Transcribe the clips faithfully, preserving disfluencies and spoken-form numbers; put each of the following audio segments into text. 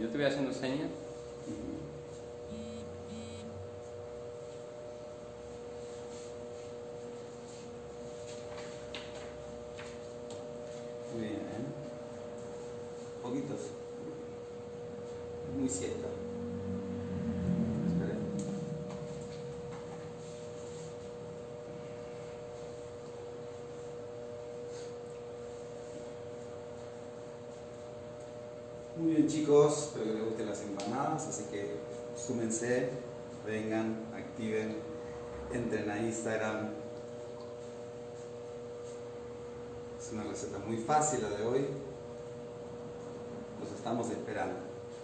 estuve haciendo señas. Muy bien, ¿eh? Poquitos. Muy cierto. Espera. Muy bien, chicos, espero que les gusten las empanadas, así que súmense, vengan, activen, entren a Instagram. Es una receta muy fácil la de hoy. Los estamos esperando.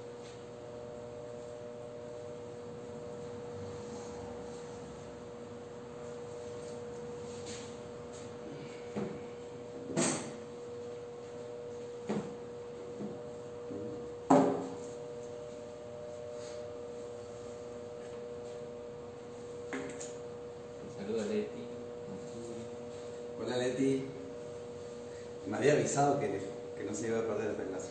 Saludos a Leti. Hola Leti. Me había avisado que, que no se iba a perder esta clase.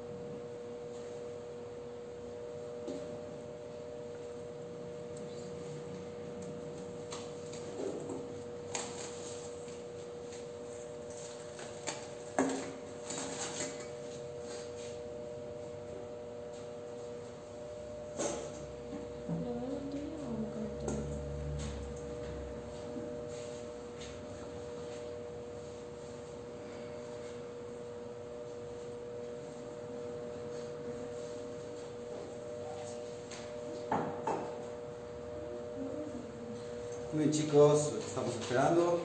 Muy bien, chicos, los estamos esperando.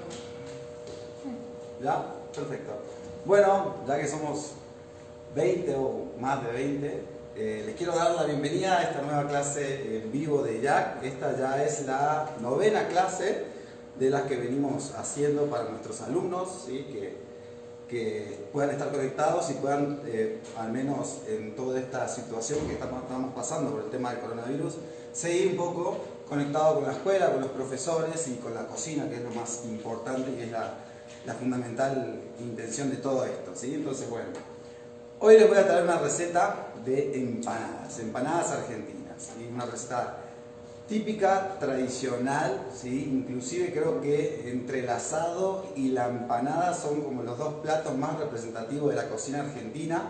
¿Ya? Perfecto. Bueno, ya que somos veinte o más de veinte, eh, les quiero dar la bienvenida a esta nueva clase en vivo de Jack. Esta ya es la novena clase de las que venimos haciendo para nuestros alumnos, ¿sí? que, que puedan estar conectados y puedan, eh, al menos en toda esta situación que estamos, estamos pasando por el tema del coronavirus, seguir un poco conectado con la escuela, con los profesores y con la cocina, que es lo más importante y que es la, la fundamental intención de todo esto, ¿sí? Entonces, bueno, hoy les voy a traer una receta de empanadas, empanadas argentinas, ¿sí? Una receta típica, tradicional, ¿sí? Inclusive creo que entre el asado y la empanada son como los dos platos más representativos de la cocina argentina.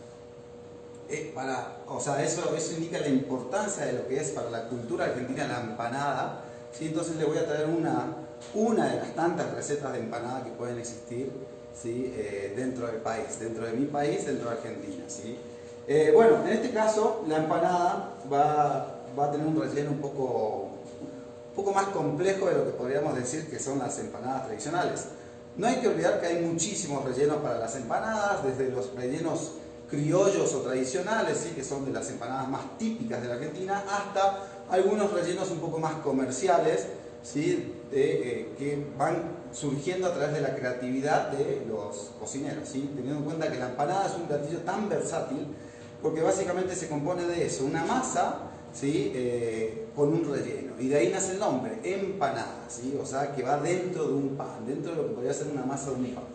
Eh, para, o sea, eso, eso indica la importancia de lo que es para la cultura argentina la empanada, ¿sí? Entonces les voy a traer una, una de las tantas recetas de empanada que pueden existir, ¿sí? eh, dentro del país, dentro de mi país, dentro de Argentina, ¿sí? Eh, bueno, en este caso la empanada va, va a tener un relleno un poco, un poco más complejo de lo que podríamos decir que son las empanadas tradicionales. No hay que olvidar que hay muchísimos rellenos para las empanadas, desde los rellenos criollos o tradicionales, ¿sí? que son de las empanadas más típicas de la Argentina, hasta algunos rellenos un poco más comerciales, ¿sí? de, eh, que van surgiendo a través de la creatividad de los cocineros, ¿sí? teniendo en cuenta que la empanada es un platillo tan versátil, porque básicamente se compone de eso, una masa, ¿sí? eh, con un relleno, y de ahí nace el nombre, empanada, ¿sí? o sea que va dentro de un pan, dentro de lo que podría ser una masa de un pan.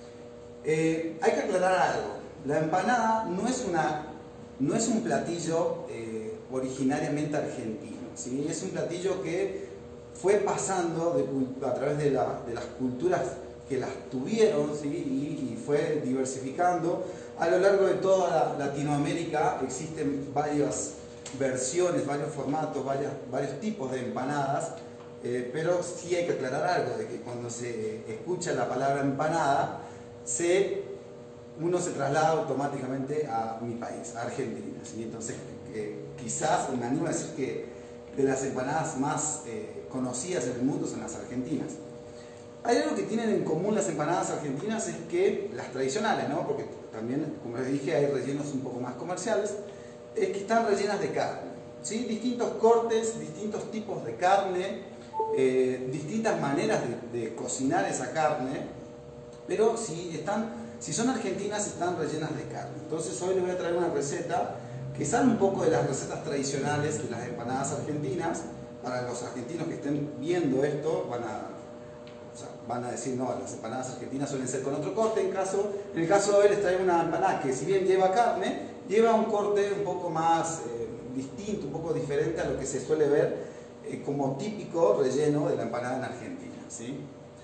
Eh, hay que aclarar algo. La empanada no es, una, no es un platillo eh, originariamente argentino, ¿sí? Es un platillo que fue pasando de, a través de, la, de las culturas que las tuvieron, ¿sí? y, y fue diversificando. A lo largo de toda la Latinoamérica existen varias versiones, varios formatos, varias, varios tipos de empanadas, eh, pero sí hay que aclarar algo, de que cuando se escucha la palabra empanada, se... uno se traslada automáticamente a mi país, a Argentina, ¿sí? Entonces eh, quizás me animo a decir que de las empanadas más eh, conocidas en el mundo son las argentinas. Hay algo que tienen en común las empanadas argentinas, es que las tradicionales, ¿no? Porque también, como les dije, hay rellenos un poco más comerciales, es que están rellenas de carne, ¿sí? Distintos cortes, distintos tipos de carne, eh, distintas maneras de, de cocinar esa carne, pero si están... Si son argentinas, están rellenas de carne. Entonces hoy les voy a traer una receta que sale un poco de las recetas tradicionales de las empanadas argentinas. Para los argentinos que estén viendo esto, van a, o sea, van a decir, no, las empanadas argentinas suelen ser con otro corte. En, caso, en el caso de hoy les traigo una empanada que si bien lleva carne, lleva un corte un poco más eh, distinto, un poco diferente a lo que se suele ver eh, como típico relleno de la empanada en Argentina, ¿sí?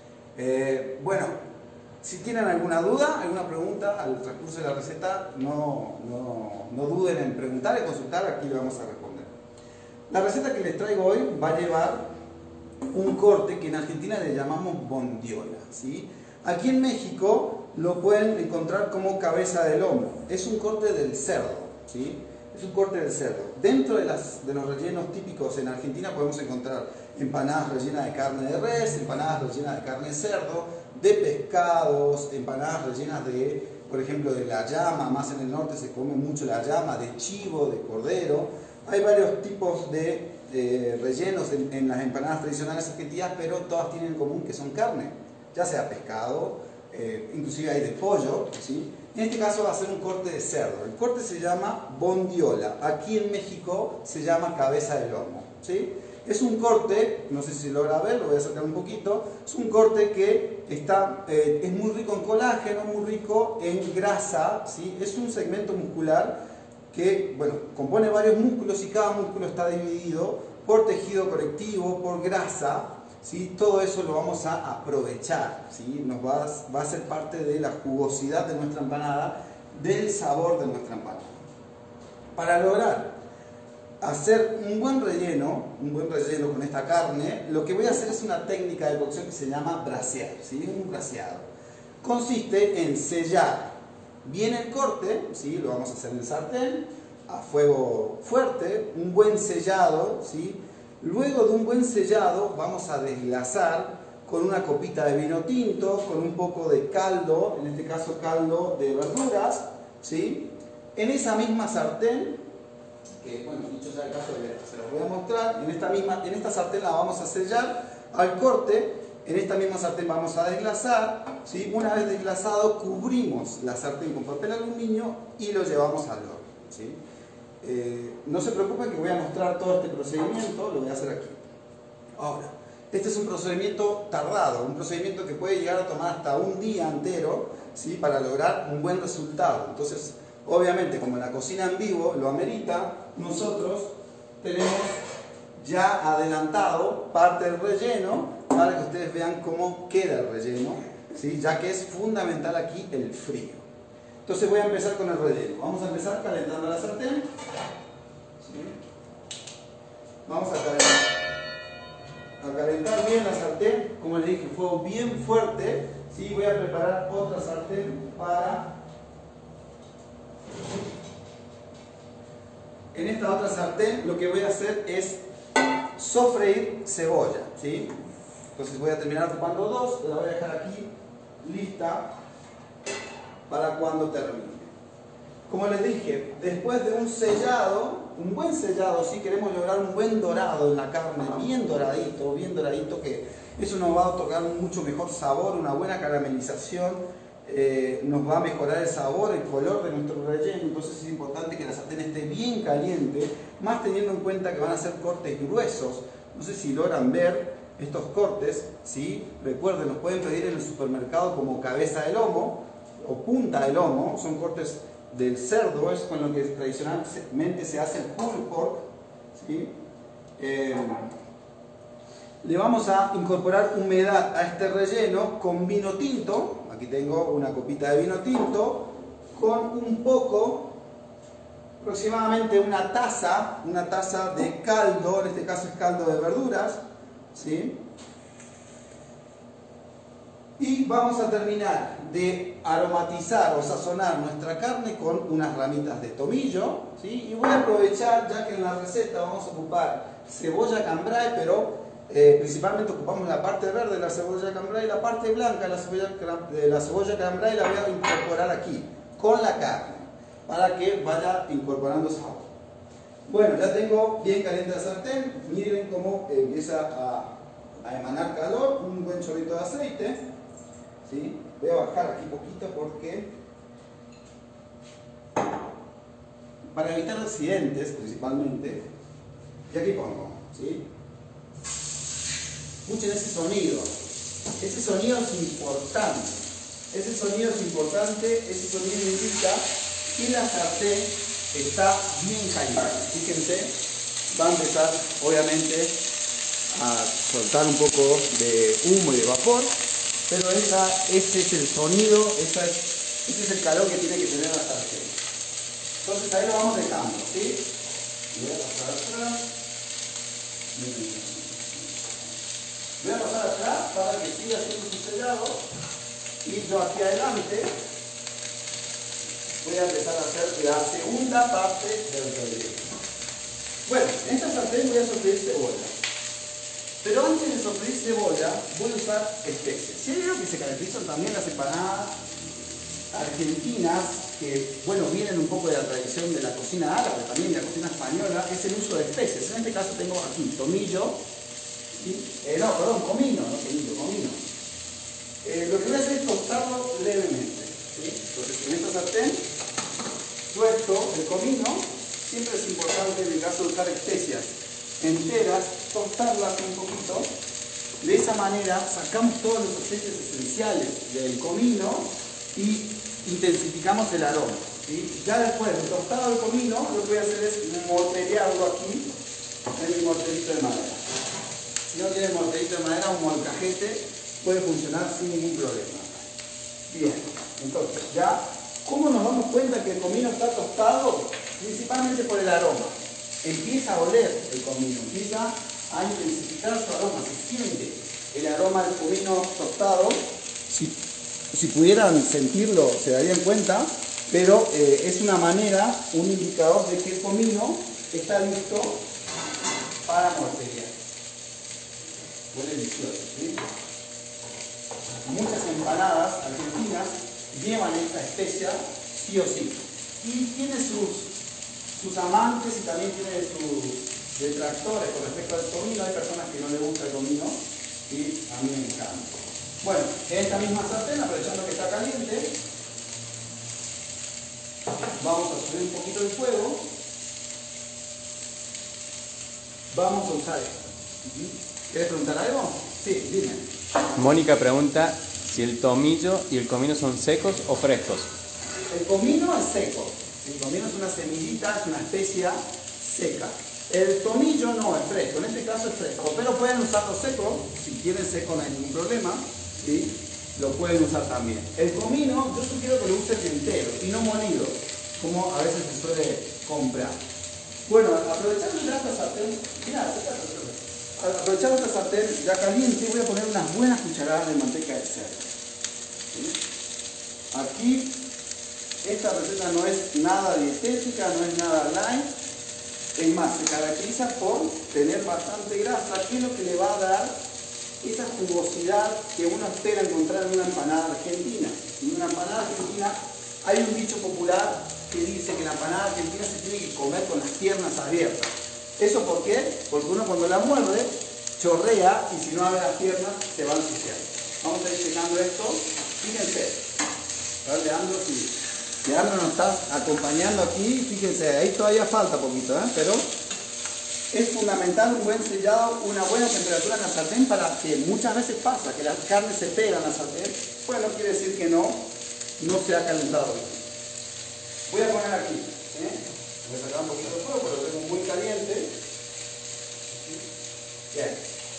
Eh, bueno, si tienen alguna duda, alguna pregunta al transcurso de la receta, no, no, no duden en preguntar y consultar, aquí le vamos a responder. La receta que les traigo hoy va a llevar un corte que en Argentina le llamamos bondiola, ¿sí? Aquí en México lo pueden encontrar como cabeza de lomo. Es un corte del cerdo, ¿sí? Es un corte del cerdo. Dentro de, las, de los rellenos típicos en Argentina podemos encontrar empanadas rellenas de carne de res, empanadas rellenas de carne de cerdo, de pescados, empanadas rellenas de, por ejemplo, de la llama. Más en el norte se come mucho la llama, de chivo, de cordero. Hay varios tipos de eh, rellenos en, en las empanadas tradicionales argentinas, pero todas tienen en común que son carne, ya sea pescado, eh, inclusive hay de pollo, ¿sí? En este caso va a ser un corte de cerdo. El corte se llama bondiola. Aquí en México se llama cabeza de lomo, ¿sí? Es un corte, no sé si logra ver, lo voy a acercar un poquito, es un corte que está, eh, es muy rico en colágeno, muy rico en grasa, ¿sí? Es un segmento muscular que, bueno, compone varios músculos y cada músculo está dividido por tejido conectivo, por grasa, ¿sí? Todo eso lo vamos a aprovechar, ¿sí? Nos va a, va a ser parte de la jugosidad de nuestra empanada, del sabor de nuestra empanada. Para lograr hacer un buen relleno, un buen relleno con esta carne, lo que voy a hacer es una técnica de cocción que se llama brasear, ¿sí? Un braseado. Consiste en sellar bien el corte, ¿sí? Lo vamos a hacer en el sartén, a fuego fuerte, un buen sellado, ¿sí? Luego de un buen sellado vamos a desglasar con una copita de vino tinto, con un poco de caldo, en este caso caldo de verduras, ¿sí? En esa misma sartén, que bueno, dicho sea el caso, se los voy a mostrar, en esta, misma, en esta sartén la vamos a sellar al corte, en esta misma sartén vamos a desglasar, ¿sí? Una vez desglasado cubrimos la sartén con papel aluminio y lo llevamos al horno, ¿sí? Eh, no se preocupen que voy a mostrar todo este procedimiento, lo voy a hacer aquí. Ahora, este es un procedimiento tardado, un procedimiento que puede llegar a tomar hasta un día entero, ¿sí? Para lograr un buen resultado. Entonces, obviamente, como la cocina en vivo lo amerita, nosotros tenemos ya adelantado parte del relleno para que ustedes vean cómo queda el relleno, ¿sí? Ya que es fundamental aquí el frío. Entonces voy a empezar con el relleno. Vamos a empezar calentando la sartén, ¿sí? Vamos a calentar, a calentar bien la sartén, como les dije, fuego bien fuerte, ¿sí? Voy a preparar otra sartén para... En esta otra sartén lo que voy a hacer es sofreír cebolla, ¿sí? Entonces voy a terminar ocupando dos, la voy a dejar aquí lista para cuando termine. Como les dije, después de un sellado, un buen sellado, si queremos lograr un buen dorado en la carne, bien doradito, bien doradito, que eso nos va a otorgar un mucho mejor sabor, una buena caramelización, eh, nos va a mejorar el sabor, el color de nuestro relleno. Entonces es importante que la sartén esté bien caliente, más teniendo en cuenta que van a ser cortes gruesos. No sé si logran ver estos cortes, ¿sí? Recuerden, los pueden pedir en el supermercado como cabeza de lomo o punta de lomo, son cortes del cerdo, es con lo que tradicionalmente se hace el pulled pork, ¿sí? Eh, le vamos a incorporar humedad a este relleno con vino tinto. Aquí tengo una copita de vino tinto con un poco, aproximadamente una taza, una taza de caldo, en este caso es caldo de verduras, ¿sí? Y vamos a terminar de aromatizar o sazonar nuestra carne con unas ramitas de tomillo, ¿sí? Y voy a aprovechar, ya que en la receta vamos a ocupar cebolla cambray, pero eh, principalmente ocupamos la parte verde de la cebolla cambray y la parte blanca de la cebolla, de la cebolla cambray la voy a incorporar aquí, con la carne, para que vaya incorporando sabor. Bueno, ya tengo bien caliente la sartén, miren cómo empieza a, a emanar calor, un buen chorrito de aceite, ¿sí? Voy a bajar aquí poquito porque para evitar accidentes principalmente, y aquí pongo, ¿sí? Escuchen ese sonido, ese sonido es importante, ese sonido es importante, ese sonido indica que la sartén está bien caliente. Fíjense, va a empezar obviamente a soltar un poco de humo y de vapor, pero esa, ese es el sonido, esa es, ese es el calor que tiene que tener la sartén. Entonces ahí lo vamos dejando, ¿sí? Voy a pasar atrás. Voy a pasar atrás para que siga haciendo su sellado y yo aquí adelante voy a empezar a hacer la segunda parte del relleno. Bueno, en esta sartén voy a sofreír cebolla. Pero antes de sofreír cebolla, voy a usar especies. Si hay algo que se caracterizan también las empanadas argentinas, que bueno, vienen un poco de la tradición de la cocina árabe, también de la cocina española, es el uso de especies. En este caso tengo aquí tomillo, ¿sí? eh, no, perdón, comino, no tomillo, comino. Eh, lo que voy a hacer es tostarlo levemente, ¿sí? Entonces, en esta sartén, suelto el comino. Siempre es importante, en el caso de usar especias enteras, tostarlas un poquito. De esa manera sacamos todos los aceites esenciales del comino y intensificamos el aroma, ¿sí? Ya después de tostado el comino, lo que voy a hacer es morterearlo aquí en mi morterito de madera. Si no tiene morterito de madera, un molcajete puede funcionar sin ningún problema. Bien, entonces ya, ¿cómo nos damos cuenta que el comino está tostado? Principalmente por el aroma. Empieza a oler el comino, empieza a intensificar su aroma, se siente el aroma del comino tostado. Si, si pudieran sentirlo, se darían cuenta, pero eh, es una manera, un indicador de que el comino está listo para morterear. Huele delicioso, ¿sí? Muchas empanadas argentinas llevan esta especia sí o sí. Y tiene sus, sus amantes y también tiene sus detractores con respecto al comino. Hay personas que no les gusta el comino y a mí me encanta. Bueno, en esta misma sartén, aprovechando que está caliente, vamos a subir un poquito el fuego. Vamos a usar esto. ¿Quieres preguntar algo? Sí, dime. Mónica pregunta si el tomillo y el comino son secos o frescos. El comino es seco. El comino es una semillita, es una especia seca. El tomillo no es fresco, en este caso es fresco, pero pueden usarlo seco, si quieren seco no hay ningún problema, ¿sí? Lo pueden usar también. El comino yo sugiero que lo usen entero y no molido, como a veces se suele comprar. Bueno, aprovechando ya esta sartén, mirá, aprovechando esta sartén ya caliente, voy a poner unas buenas cucharadas de manteca de cerdo. ¿Sí? Aquí esta receta no es nada dietética, no es nada light. Es más, se caracteriza por tener bastante grasa, que es lo que le va a dar esa jugosidad que uno espera encontrar en una empanada argentina. En una empanada argentina hay un dicho popular que dice que la empanada argentina se tiene que comer con las piernas abiertas. ¿Eso por qué? Porque uno cuando la muerde, chorrea y si no abre las piernas, se va a ensuciar. Vamos a ir checando esto. Fíjense. A ver, Leandro, si... Leandro nos está acompañando aquí, fíjense, ahí todavía falta poquito, ¿eh? Pero es fundamental un buen sellado, una buena temperatura en la sartén para que muchas veces pasa que la carne se pega en la sartén. Bueno, no quiere decir que no, no se ha calentado bien. Voy a poner aquí, ¿eh? Voy a sacar un poquito de fuego porque lo tengo muy caliente. Bien.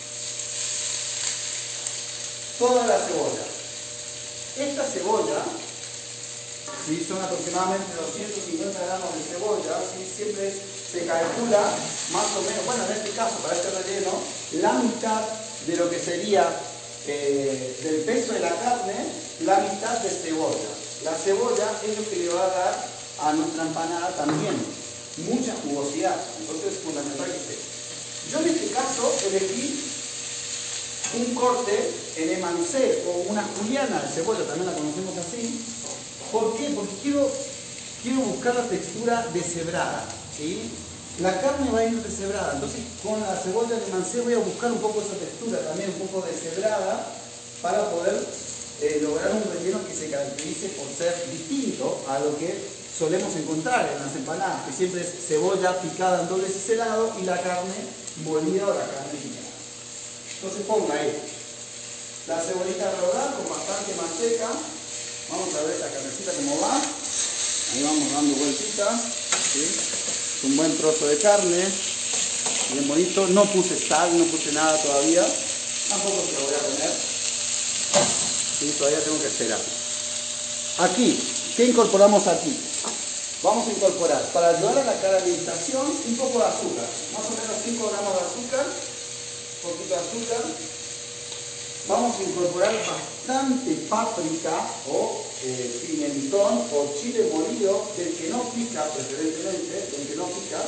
Toda la cebolla. Esta cebolla, ¿sí? Son aproximadamente doscientos cincuenta gramos de cebolla, ¿sí? Siempre se calcula más o menos, bueno, en este caso, para este relleno, la mitad de lo que sería eh, del peso de la carne, la mitad de cebolla. La cebolla es lo que le va a dar a nuestra empanada también mucha jugosidad, entonces es fundamental que esté. Yo en este caso elegí un corte en emancé o una juliana de cebolla, también la conocemos así. ¿Por qué? Porque quiero, quiero buscar la textura deshebrada, ¿sí? La carne va a ir deshebrada, entonces con la cebolla de mancé voy a buscar un poco esa textura también un poco deshebrada para poder eh, lograr un relleno que se caracterice por ser distinto a lo que solemos encontrar en las empanadas, que siempre es cebolla picada en doble ciselado y la carne molida o la carne picada. Entonces ponga ahí la cebollita rodada con bastante manteca. Vamos a ver la carnecita cómo va. Ahí vamos dando vueltitas. ¿sí? Es un buen trozo de carne, bien bonito. No puse sal, no puse nada todavía. Tampoco se lo voy a poner. ¿Sí? Todavía tengo que esperar. Aquí, ¿qué incorporamos aquí? Vamos a incorporar, para ayudar a la caramelización, un poco de azúcar. Más o menos cinco gramos de azúcar. Un poquito de azúcar. Vamos a incorporar bastante páprica o eh, pimentón o chile molido, del que no pica, preferentemente, del que no pica.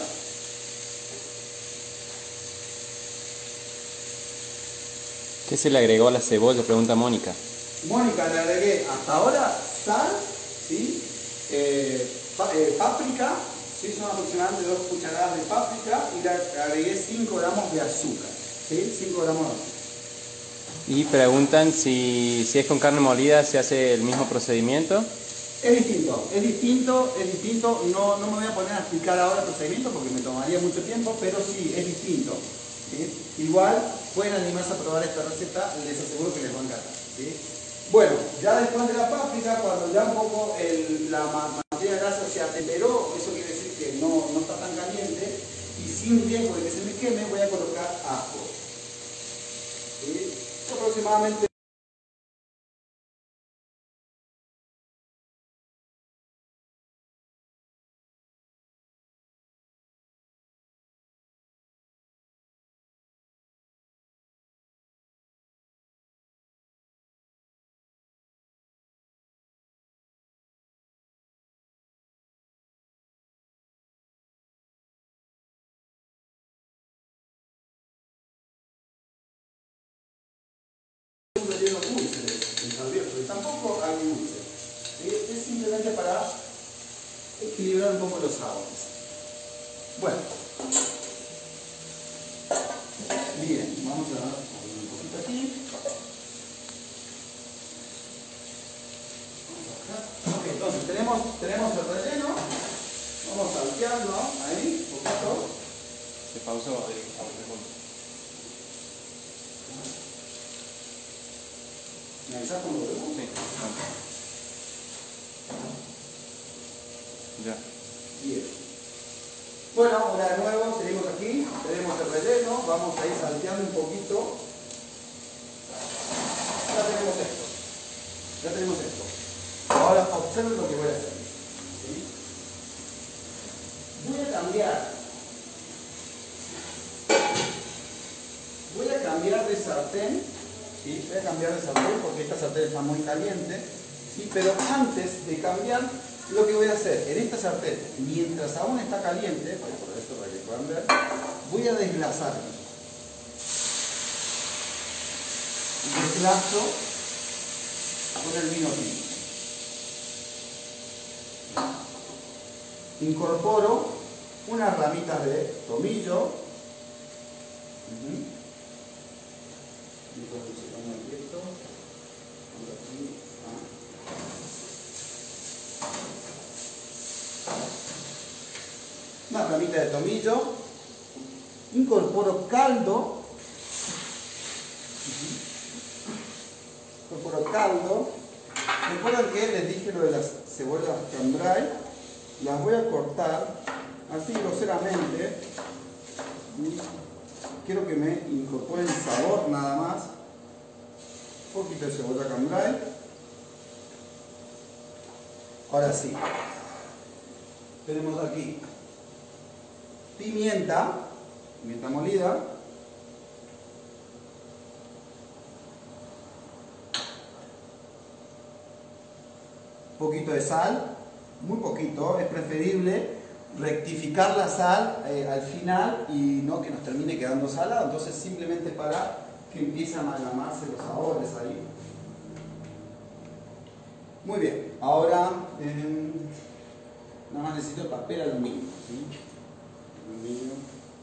¿Qué se le agregó a la cebolla? Pregunta Mónica. Mónica, le agregué hasta ahora sal, ¿sí? eh, pa, eh, páprica, ¿sí? Son aproximadamente dos cucharadas de páprica, y le agregué cinco gramos de azúcar, ¿sí? cinco gramos de azúcar. Y preguntan si, si es con carne molida, ¿se hace el mismo procedimiento? Es distinto, es distinto, es distinto. No, no me voy a poner a explicar ahora el procedimiento porque me tomaría mucho tiempo, pero sí, es distinto, ¿sí? Igual pueden animarse a probar esta receta, les aseguro que les va a encantar, ¿sí? Bueno, ya después de la páprica, cuando ya un poco el, la materia grasa se atemperó, eso quiere decir que no, no está tan caliente, y sin riesgo de que se me queme, voy a colocar ajo, ¿sí? Aproximadamente un relleno dulce en salviejo, y tampoco agridulce, ¿sí? Es simplemente para equilibrar un poco los sabores. Bueno, bien, vamos a dar un poquito aquí. Ok, entonces tenemos, tenemos el relleno, vamos salteando ahí, un poquito. Se pausó a ver segundos. ¿Me avisas cuando volvemos? Sí, vamos. Ya. Bien. Bueno, ahora de nuevo seguimos aquí, tenemos el relleno, vamos a ir salteando un poquito. Ya tenemos esto, ya tenemos esto. Ahora observen lo que voy a hacer, ¿sí? Voy a cambiar, voy a cambiar de sartén, ¿sí? Voy a cambiar de sartén porque esta sartén está muy caliente, ¿sí? Pero antes de cambiar, lo que voy a hacer en esta sartén, mientras aún está caliente, por esto para que puedan ver, voy a desglasar. Desglaso con el vino tinto. Incorporo unas ramitas de tomillo. Uh-huh. Una ramita de tomillo, incorporo caldo, incorporo caldo. Recuerden que les dije lo de las cebollas cambray, las voy a cortar así groseramente. Quiero que me incorporen sabor nada más. Un poquito de cebolla cambray. Ahora sí, tenemos aquí pimienta, pimienta molida, un poquito de sal, muy poquito, es preferible rectificar la sal eh, al final y no que nos termine quedando salada, entonces simplemente para que empiece a amalgamarse los sabores ahí. Muy bien, ahora eh, nada más necesito papel aluminio, ¿sí? Aluminio.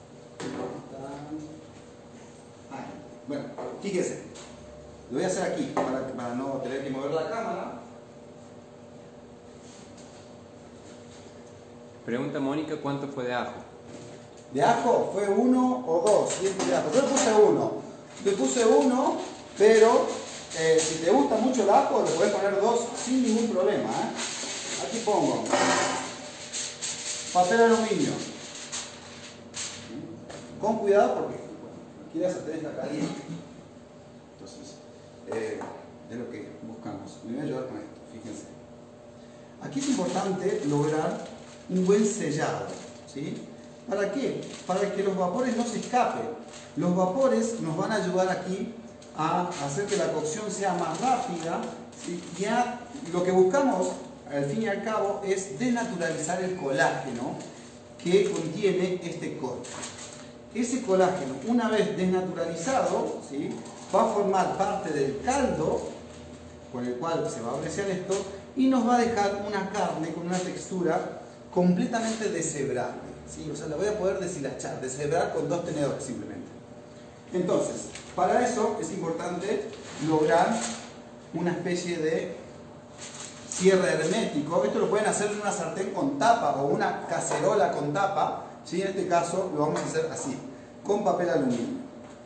Ahí. Bueno, fíjese, lo voy a hacer aquí para, para no tener que mover la cámara. Pregunta Mónica, ¿cuánto fue de ajo? De ajo fue uno o dos dientes de ajo. Yo le puse uno. Le puse uno, pero eh, si te gusta mucho el ajo, le puedes poner dos sin ningún problema, ¿eh? Aquí pongo Papel aluminio. Con cuidado porque cualquiera sartén está caliente. Entonces, eh, es lo que buscamos. Me voy a ayudar con esto, fíjense. Aquí es importante lograr un buen sellado, ¿sí? ¿Para qué? Para que los vapores no se escapen. Los vapores nos van a ayudar aquí a hacer que la cocción sea más rápida, ¿sí? Y a, lo que buscamos, al fin y al cabo, es desnaturalizar el colágeno que contiene este corte. Ese colágeno, una vez desnaturalizado, ¿sí? Va a formar parte del caldo con el cual se va a apreciar esto y nos va a dejar una carne con una textura completamente deshebrable, ¿sí? O sea, la voy a poder deshilachar, deshebrar con dos tenedores simplemente. Entonces, para eso es importante lograr una especie de cierre hermético. Esto lo pueden hacer en una sartén con tapa o una cacerola con tapa, ¿sí? En este caso lo vamos a hacer así, con papel aluminio.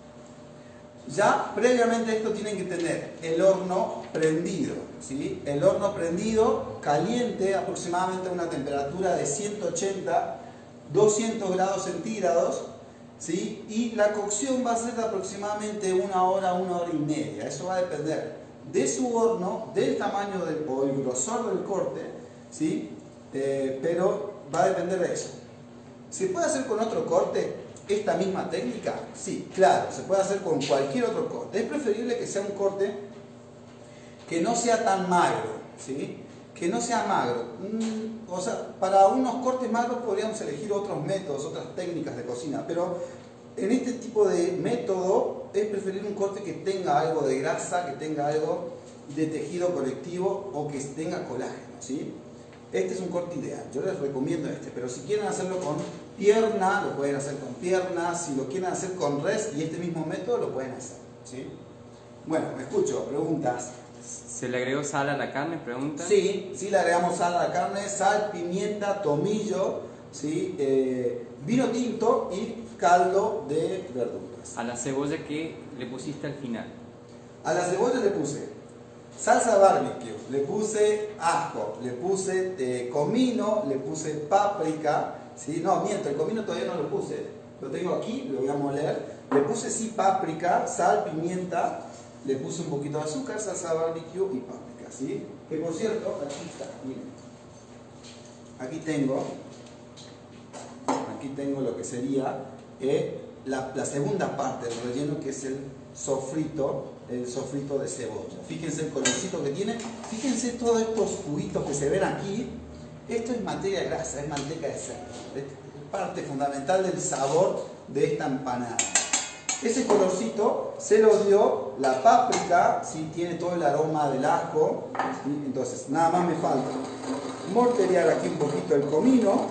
Ya previamente esto tienen que tener el horno prendido, ¿sí? El horno prendido, caliente, aproximadamente a una temperatura de ciento ochenta, doscientos grados centígrados, ¿sí? Y la cocción va a ser de aproximadamente una hora, una hora y media. Eso va a depender de su horno, del tamaño del, o el grosor del corte, ¿sí? Eh, pero va a depender de eso. ¿Se puede hacer con otro corte esta misma técnica? Sí, claro, se puede hacer con cualquier otro corte. Es preferible que sea un corte que no sea tan magro, ¿sí? Que no sea magro. Mm, o sea, para unos cortes magros podríamos elegir otros métodos, otras técnicas de cocina, pero en este tipo de método es preferible un corte que tenga algo de grasa, que tenga algo de tejido conectivo o que tenga colágeno, ¿sí? Este es un corte ideal, yo les recomiendo este, pero si quieren hacerlo con pierna, lo pueden hacer con pierna, si lo quieren hacer con res y este mismo método lo pueden hacer, ¿sí? Bueno, me escucho, preguntas. ¿Se le agregó sal a la carne? Pregunta. Sí, sí le agregamos sal a la carne, sal, pimienta, tomillo, ¿sí? Eh, vino tinto y caldo de verduras. ¿A la cebolla que le pusiste al final? A la cebolla le puse salsa barbecue, le puse ajo, le puse eh, comino, le puse páprica, ¿sí? No, miento, el comino todavía no lo puse, lo tengo aquí, lo voy a moler. Le puse sí páprica, sal, pimienta, le puse un poquito de azúcar, salsa barbecue y páprica, ¿sí? Que por cierto, aquí está, miren. Aquí tengo, aquí tengo lo que sería eh, la, la segunda parte del relleno, que es el sofrito, el sofrito de cebolla. Fíjense el colorcito que tiene, fíjense todos estos juguitos que se ven aquí. Esto es materia grasa, es manteca de cerdo, es parte fundamental del sabor de esta empanada. Ese colorcito se lo dio la páprica, ¿sí? Tiene todo el aroma del ajo, ¿sí? Entonces nada más me falta morterear aquí un poquito el comino.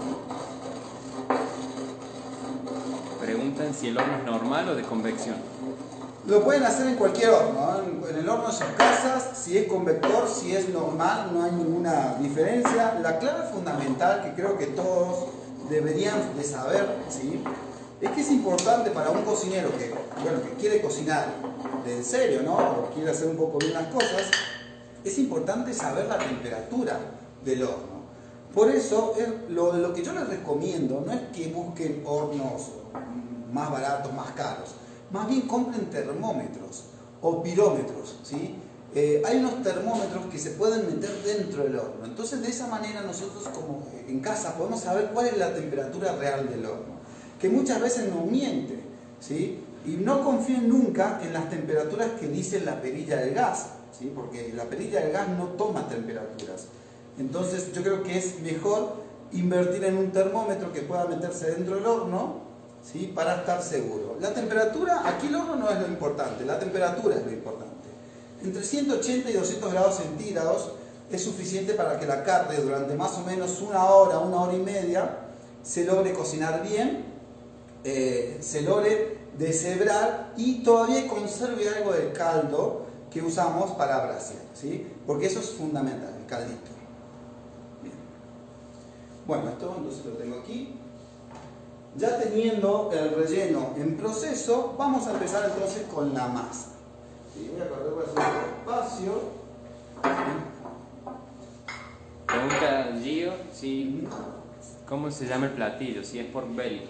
Preguntan si el horno es normal o de convección. Lo pueden hacer en cualquier horno, ¿no? En el horno de sus casas, si es convector, si es normal, no hay ninguna diferencia. La clave fundamental que creo que todos deberían de saber, ¿sí? Es que es importante para un cocinero que, bueno, que quiere cocinar de en serio, ¿no? O quiere hacer un poco bien las cosas, es importante saber la temperatura del horno. Por eso, lo, lo que yo les recomiendo no es que busquen hornos más baratos, más caros. Más bien compren termómetros o pirómetros, ¿sí? Eh, hay unos termómetros que se pueden meter dentro del horno. Entonces, de esa manera nosotros como en casa podemos saber cuál es la temperatura real del horno, que muchas veces nos miente, ¿sí? Y no confíen nunca en las temperaturas que dice la perilla del gas, ¿sí? Porque la perilla del gas no toma temperaturas. Entonces yo creo que es mejor invertir en un termómetro que pueda meterse dentro del horno, ¿sí? Para estar seguro. La temperatura, aquí el horno no es lo importante, la temperatura es lo importante. Entre ciento ochenta y doscientos grados centígrados es suficiente para que la carne durante más o menos una hora, una hora y media se logre cocinar bien, eh, se logre deshebrar y todavía conserve algo del caldo que usamos para brasear, ¿sí? Porque eso es fundamental, el caldito. Bien. Bueno, esto entonces lo tengo aquí. Ya teniendo el relleno en proceso, vamos a empezar entonces con la masa. ¿Sí? Voy a correr, voy a hacer un espacio. Pregunta Gio si ¿Cómo se llama el platillo? Si es pork belly.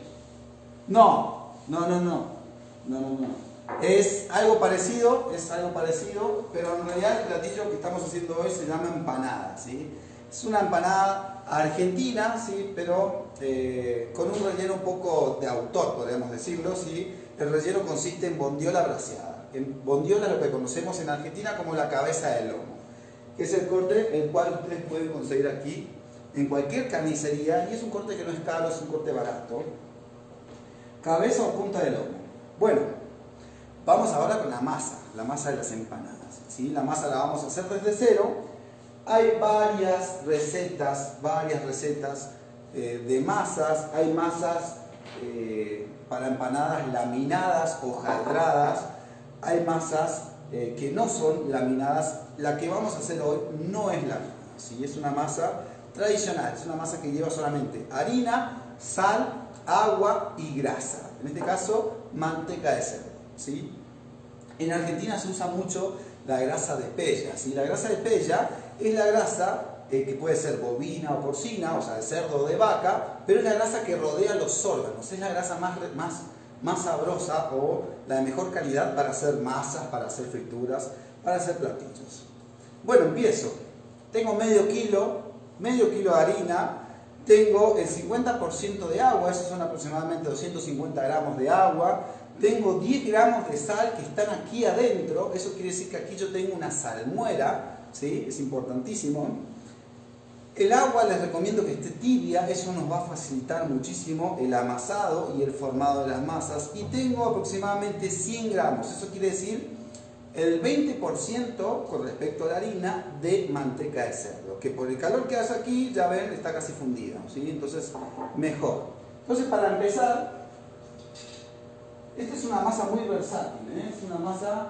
No, no, no, no, no, no, no. Es algo parecido, es algo parecido, pero en realidad el platillo que estamos haciendo hoy se llama empanada, ¿sí? Es una empanada argentina, ¿sí? Pero eh, con un relleno un poco de autor, podríamos decirlo, ¿sí? El relleno consiste en bondiola braseada. En bondiola lo que conocemos en Argentina como la cabeza del lomo, que es el corte el cual ustedes pueden conseguir aquí en cualquier carnicería, y es un corte que no es caro, es un corte barato. Cabeza o punta de lomo. Bueno, vamos ahora con la masa, la masa de las empanadas, ¿sí? La masa la vamos a hacer desde cero. Hay varias recetas, varias recetas eh, de masas. Hay masas eh, para empanadas laminadas, hojaldradas. Hay masas eh, que no son laminadas. La que vamos a hacer hoy no es laminada, ¿sí? Es una masa tradicional, es una masa que lleva solamente harina, sal, agua y grasa. En este caso, manteca de cerdo, ¿sí? En Argentina se usa mucho la grasa de pella, ¿sí? La grasa de pella es la grasa eh, que puede ser bovina o porcina, o sea, de cerdo o de vaca, pero es la grasa que rodea los órganos, es la grasa más, más, más sabrosa o la de mejor calidad para hacer masas, para hacer frituras, para hacer platillos. Bueno, empiezo. Tengo medio kilo, medio kilo de harina. Tengo el cincuenta por ciento de agua, esos son aproximadamente doscientos cincuenta gramos de agua. Tengo diez gramos de sal que están aquí adentro, eso quiere decir que aquí yo tengo una salmuera, ¿sí? Es importantísimo. El agua les recomiendo que esté tibia, eso nos va a facilitar muchísimo el amasado y el formado de las masas. Y tengo aproximadamente cien gramos, eso quiere decir el veinte por ciento con respecto a la harina de manteca de cerdo, que por el calor que hace aquí, ya ven, está casi fundida, ¿sí? Entonces, mejor. Entonces, para empezar, esta es una masa muy versátil, ¿eh? Es una masa,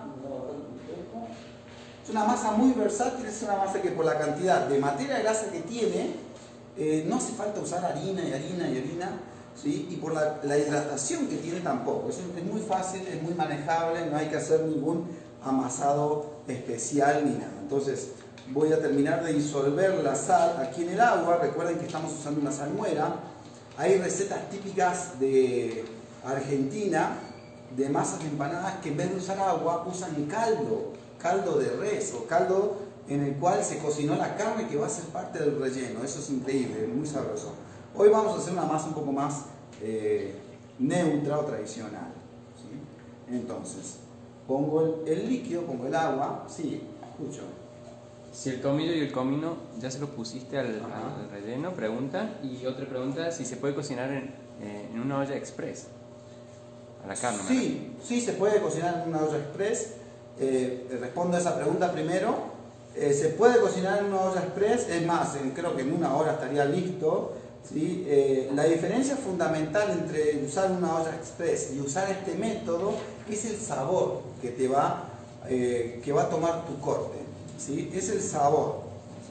es una masa muy versátil, es una masa que por la cantidad de materia grasa que tiene, eh, no hace falta usar harina y harina y harina, ¿sí? Y por la, la hidratación que tiene tampoco. Es, es muy fácil, es muy manejable, no hay que hacer ningún amasado especial ni nada. Entonces voy a terminar de disolver la sal aquí en el agua. Recuerden que estamos usando una salmuera. Hay recetas típicas de Argentina de masas de empanadas que en vez de usar agua usan caldo, caldo de res o caldo en el cual se cocinó la carne que va a ser parte del relleno. Eso es increíble, muy sabroso. Hoy vamos a hacer una masa un poco más eh, neutra o tradicional, ¿sí? Entonces pongo el, el líquido, pongo el agua, sí, escucho. Si el tomillo y el comino ya se lo pusiste al, al relleno, pregunta. Y otra pregunta, si se puede cocinar en, eh, en una olla express. A la carne. Sí, sí se puede cocinar en una olla express. Eh, respondo a esa pregunta primero. Eh, se puede cocinar en una olla express, es más, en, creo que en una hora estaría listo, ¿sí? Eh, la diferencia fundamental entre usar una olla express y usar este método es el sabor que te va, eh, que va a tomar tu corte, ¿sí? Es el sabor.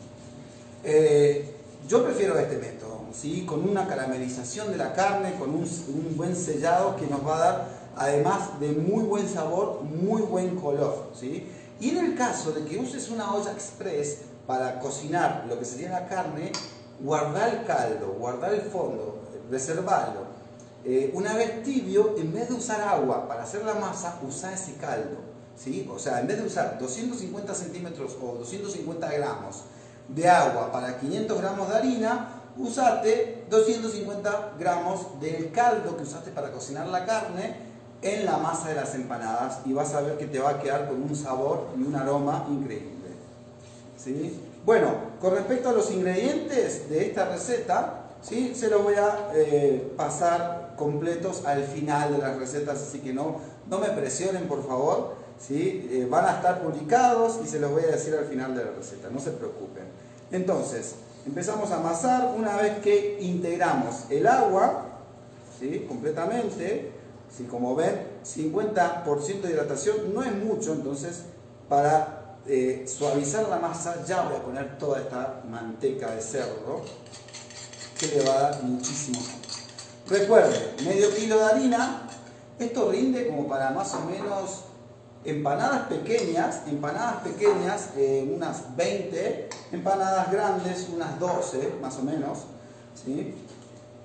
Eh, yo prefiero este método, ¿sí? Con una caramelización de la carne, con un, un buen sellado que nos va a dar, además de muy buen sabor, muy buen color, ¿sí? Y en el caso de que uses una olla express para cocinar lo que sería la carne, guardar el caldo, guardar el fondo, reservarlo. Eh, una vez tibio, en vez de usar agua para hacer la masa, usa ese caldo, ¿sí? O sea, en vez de usar doscientos cincuenta centímetros o doscientos cincuenta gramos de agua para quinientos gramos de harina, usate doscientos cincuenta gramos del caldo que usaste para cocinar la carne en la masa de las empanadas y vas a ver que te va a quedar con un sabor y un aroma increíble, ¿sí? Bueno, con respecto a los ingredientes de esta receta, ¿sí? Se los voy a eh, pasar completos al final de las recetas, así que no, no me presionen, por favor, ¿sí? Eh, van a estar publicados y se los voy a decir al final de la receta, no se preocupen. Entonces, empezamos a amasar. Una vez que integramos el agua, ¿sí? Completamente, ¿sí? Como ven, cincuenta por ciento de hidratación no es mucho, entonces para Eh, suavizar la masa ya voy a poner toda esta manteca de cerdo que le va a dar muchísimo sabor. Recuerden, medio kilo de harina, esto rinde como para más o menos empanadas pequeñas, empanadas pequeñas eh, unas veinte, empanadas grandes unas doce más o menos, ¿sí?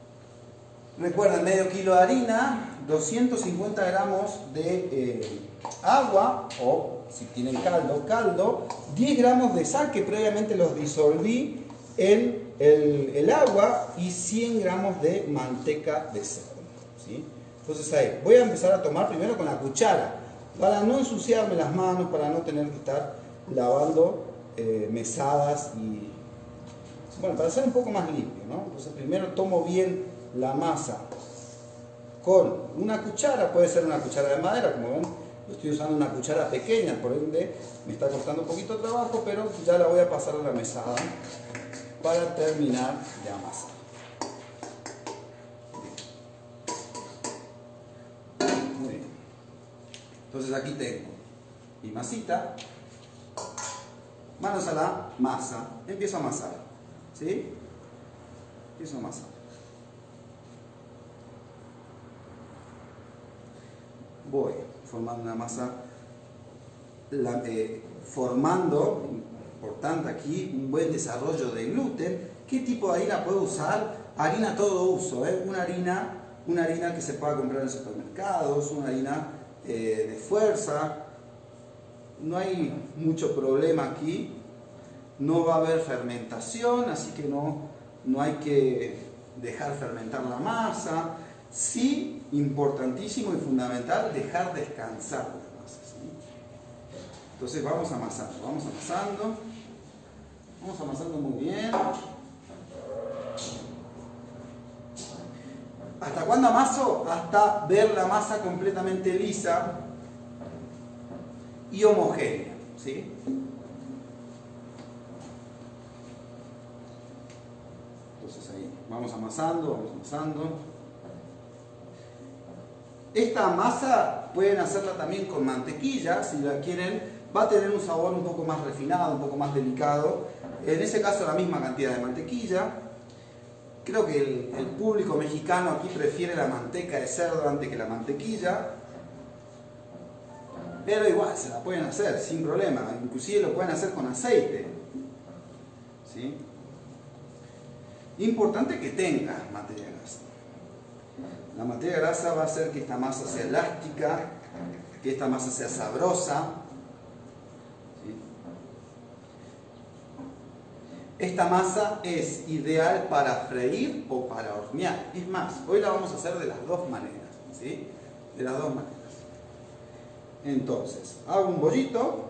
Recuerden, medio kilo de harina, doscientos cincuenta gramos de eh, agua, o si tienen caldo, caldo, diez gramos de sal que previamente los disolví en el, el agua y cien gramos de manteca de cerdo, ¿sí? Entonces ahí, voy a empezar a tomar primero con la cuchara, para no ensuciarme las manos, para no tener que estar lavando eh, mesadas y, bueno, para ser un poco más limpio, ¿no? Entonces primero tomo bien la masa con una cuchara, puede ser una cuchara de madera, como ven, yo estoy usando una cuchara pequeña, por ende me está costando un poquito de trabajo, pero ya la voy a pasar a la mesada para terminar de amasar. Muy bien. Entonces aquí tengo mi masita, manos a la masa, empiezo a amasar, ¿sí? Empiezo a amasar. Voy formando una masa, la, eh, formando, importante aquí, un buen desarrollo de gluten. ¿Qué tipo de harina puedo usar? Harina todo uso, ¿eh? una, harina, una harina que se pueda comprar en supermercados, una harina eh, de fuerza. No hay mucho problema aquí, no va a haber fermentación, así que no, no hay que dejar fermentar la masa. Sí, importantísimo y fundamental, dejar descansar la masa, ¿sí? Entonces vamos amasando, vamos amasando, vamos amasando muy bien. ¿Hasta cuándo amaso? Hasta ver la masa completamente lisa y homogénea, ¿sí? Entonces ahí, vamos amasando, vamos amasando. Esta masa pueden hacerla también con mantequilla, si la quieren, va a tener un sabor un poco más refinado, un poco más delicado. En ese caso la misma cantidad de mantequilla. Creo que el, el público mexicano aquí prefiere la manteca de cerdo antes que la mantequilla. Pero igual se la pueden hacer sin problema, inclusive lo pueden hacer con aceite, ¿sí? Importante que tenga materia grasa. La materia grasa va a hacer que esta masa sea elástica, que esta masa sea sabrosa, ¿sí? Esta masa es ideal para freír o para hornear. Es más, hoy la vamos a hacer de las dos maneras, ¿sí? De las dos maneras. Entonces, hago un bollito.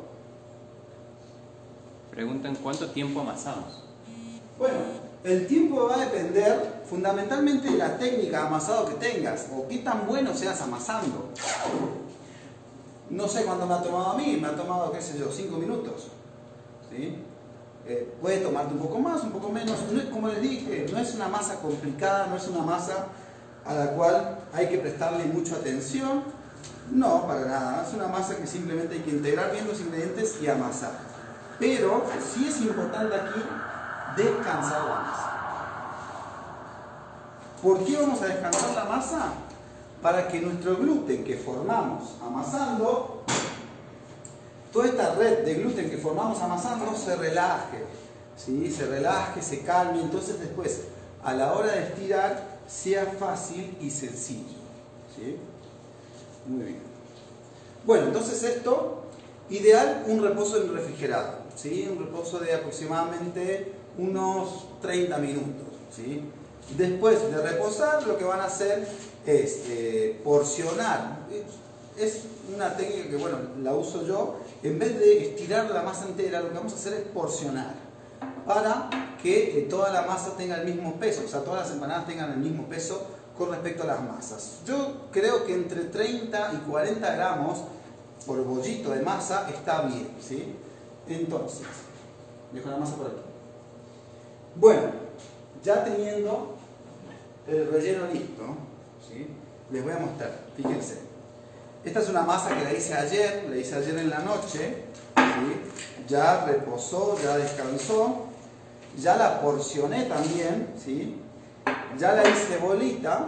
Preguntan cuánto tiempo amasamos. Bueno, el tiempo va a depender fundamentalmente de la técnica de amasado que tengas o qué tan bueno seas amasando. No sé cuánto me ha tomado a mí, me ha tomado, qué sé yo, cinco minutos, ¿sí? Eh, puede tomarte un poco más, un poco menos. No es, como les dije, no es una masa complicada, no es una masa a la cual hay que prestarle mucha atención. No, para nada. Es una masa que simplemente hay que integrar bien los ingredientes y amasar. Pero sí es importante aquí descansar la masa. ¿Por qué vamos a descansar la masa? Para que nuestro gluten que formamos amasando, toda esta red de gluten que formamos amasando se relaje, ¿sí? Se relaje, se calme, entonces después a la hora de estirar sea fácil y sencillo, ¿sí? Muy bien. Bueno, entonces esto, ideal un reposo en refrigerado, ¿sí? Un reposo de aproximadamente unos treinta minutos, ¿sí? Después de reposar, lo que van a hacer es eh, porcionar. Es una técnica que, bueno, la uso yo. En vez de estirar la masa entera, lo que vamos a hacer es porcionar para que eh, toda la masa tenga el mismo peso, o sea, todas las empanadas tengan el mismo peso con respecto a las masas. Yo creo que entre treinta y cuarenta gramos por bollito de masa está bien, ¿sí? Entonces, dejo la masa por aquí. Bueno, ya teniendo el relleno listo, ¿sí? Les voy a mostrar, fíjense. Esta es una masa que la hice ayer, la hice ayer en la noche, ¿sí? Ya reposó, ya descansó, ya la porcioné también, ¿sí? Ya la hice bolita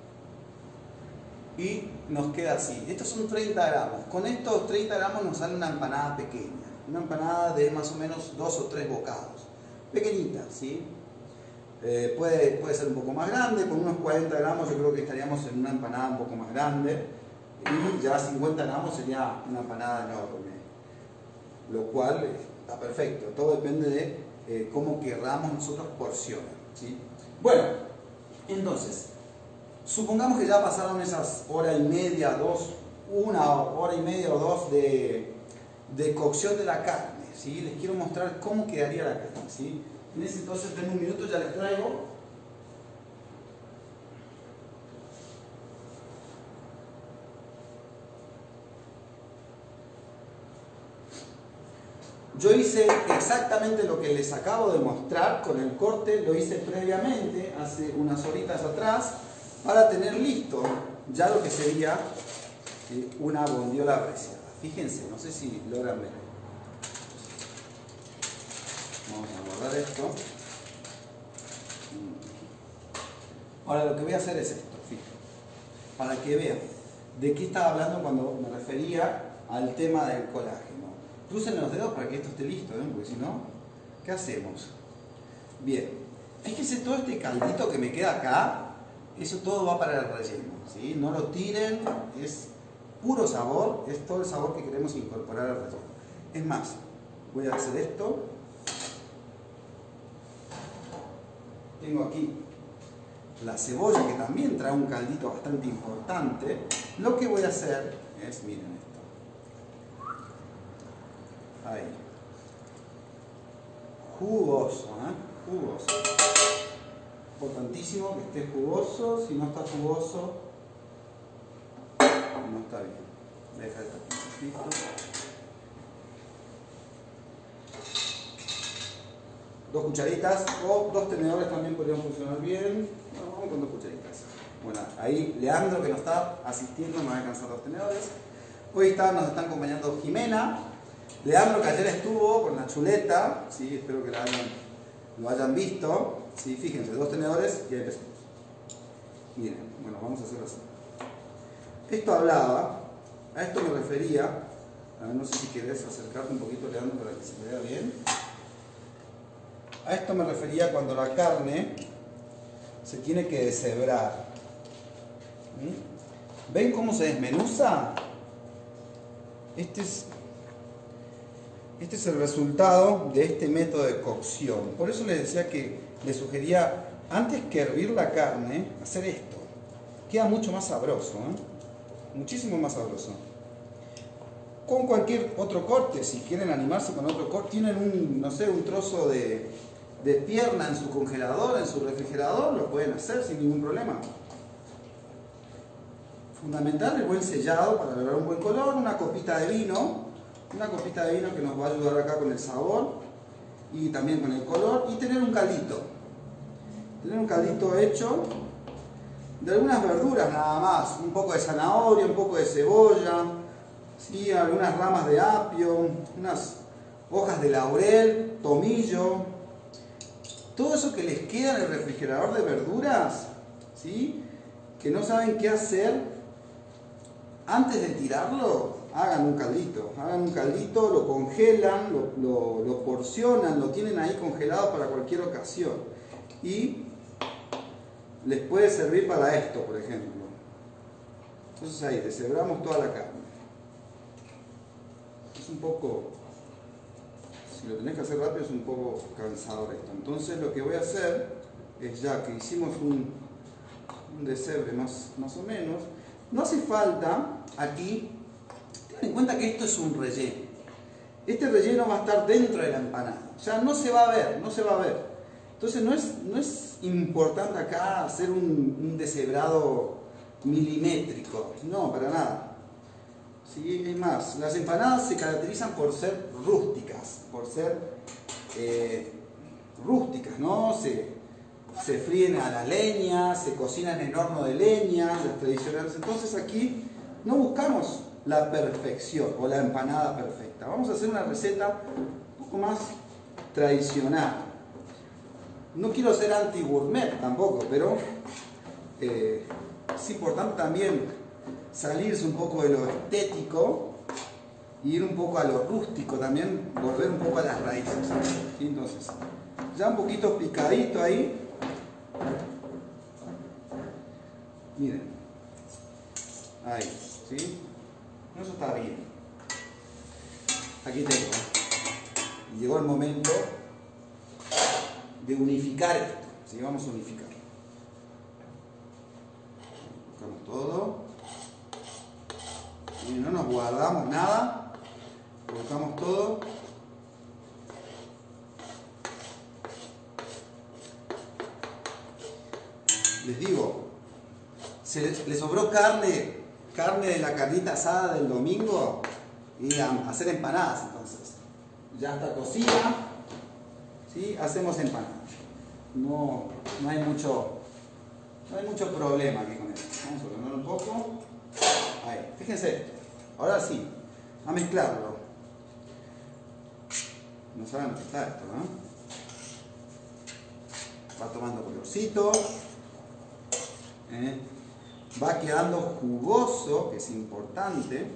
y nos queda así. Estos son treinta gramos. Con estos treinta gramos nos sale una empanada pequeña, una empanada de más o menos dos o tres bocados, pequeñita, ¿sí? Eh, puede, puede ser un poco más grande, con unos cuarenta gramos yo creo que estaríamos en una empanada un poco más grande, y ya cincuenta gramos sería una empanada enorme, lo cual está perfecto, todo depende de eh, cómo querramos nosotros porcionar, ¿sí? Bueno, entonces, supongamos que ya pasaron esas hora y media, dos, una hora y media o dos de, de cocción de la carne, ¿sí? Les quiero mostrar cómo quedaría la carne, ¿sí? En ese entonces, en un minuto ya les traigo. Yo hice exactamente lo que les acabo de mostrar con el corte, lo hice previamente, hace unas horitas atrás, para tener listo ya lo que sería una bondiola apreciada. Fíjense, no sé si logran ver. Vamos a guardar esto. Ahora lo que voy a hacer es esto, fíjense, para que vean de qué estaba hablando cuando me refería al tema del colágeno. Crucen los dedos para que esto esté listo, ¿eh? Porque si no, ¿qué hacemos? Bien, fíjense todo este caldito que me queda acá, eso todo va para el relleno, ¿sí? No lo tiren, es puro sabor, es todo el sabor que queremos incorporar al relleno. Es más, voy a hacer esto. Tengo aquí la cebolla, que también trae un caldito bastante importante. Lo que voy a hacer es, miren esto. Ahí. Jugoso, ¿eh? Jugoso. Importantísimo que esté jugoso. Si no está jugoso, no está bien. Deja esto un poquito. Dos cucharitas o dos tenedores también podrían funcionar bien. No, vamos con dos cucharitas. Bueno, ahí Leandro, que nos está asistiendo, me va a alcanzar dos tenedores. Hoy está, nos está acompañando Jimena. Leandro, que ayer estuvo con la chuleta, ¿sí? Espero que la hayan, lo hayan visto. ¿Sí? Fíjense, dos tenedores y ahí empezamos. Miren, bueno, vamos a hacerlo así. Esto hablaba, a esto me refería, a ver, no sé si querés acercarte un poquito, Leandro, para que se vea bien. A esto me refería cuando la carne se tiene que deshebrar. ¿Mm? ¿Ven cómo se desmenuza? Este es, este es el resultado de este método de cocción. Por eso les decía que les sugería, antes que hervir la carne, hacer esto. Queda mucho más sabroso, ¿eh? Muchísimo más sabroso. Con cualquier otro corte, si quieren animarse con otro corte, tienen un, no sé, un trozo de, de pierna en su congelador, en su refrigerador, lo pueden hacer sin ningún problema. Fundamental el buen sellado para lograr un buen color, una copita de vino, una copita de vino que nos va a ayudar acá con el sabor y también con el color, y tener un caldito. Tener un caldito hecho de algunas verduras nada más, un poco de zanahoria, un poco de cebolla, ¿sí? Algunas ramas de apio, unas hojas de laurel, tomillo, todo eso que les queda en el refrigerador de verduras, ¿sí? Que no saben qué hacer, antes de tirarlo, hagan un caldito, hagan un caldito, lo congelan, lo, lo, lo porcionan, lo tienen ahí congelado para cualquier ocasión y les puede servir para esto, por ejemplo. Entonces ahí, deshebramos toda la carne. Es un poco, si lo tenés que hacer rápido, es un poco cansador esto. Entonces lo que voy a hacer es, ya que hicimos un, un deshebre más, más o menos, no hace falta aquí, ten en cuenta que esto es un relleno. Este relleno va a estar dentro de la empanada. O sea, no se va a ver, no se va a ver. Entonces no es, no es importante acá hacer un, un deshebrado milimétrico, no, para nada. ¿Sí? Es más, las empanadas se caracterizan por ser rústicas, por ser eh, rústicas, ¿no? Se, se fríen a la leña, se cocinan en horno de leña, las tradicionales. Entonces aquí no buscamos la perfección o la empanada perfecta. Vamos a hacer una receta un poco más tradicional. No quiero ser anti-gourmet tampoco, pero eh, es importante también salirse un poco de lo estético e ir un poco a lo rústico también, volver un poco a las raíces. ¿Sí? Entonces, ya un poquito picadito ahí, Miren. Ahí, ¿sí? Eso está bien. Aquí tengo. Y llegó el momento de unificar esto. ¿Sí? Vamos a unificar. Colocamos todo. Y no nos guardamos nada. Colocamos todo. Les digo, se les, les sobró carne, carne de la carnita asada del domingo y a, a hacer empanadas entonces. Ya está cocida, ¿sí? Hacemos empanadas. No, no hay mucho, no hay mucho problema aquí con esto. Vamos a ordenar un poco. Ahí, fíjense esto. Ahora sí, a mezclarlo. No saben lo que está esto, ¿no? Va tomando colorcito. ¿Eh? Va quedando jugoso, que es importante.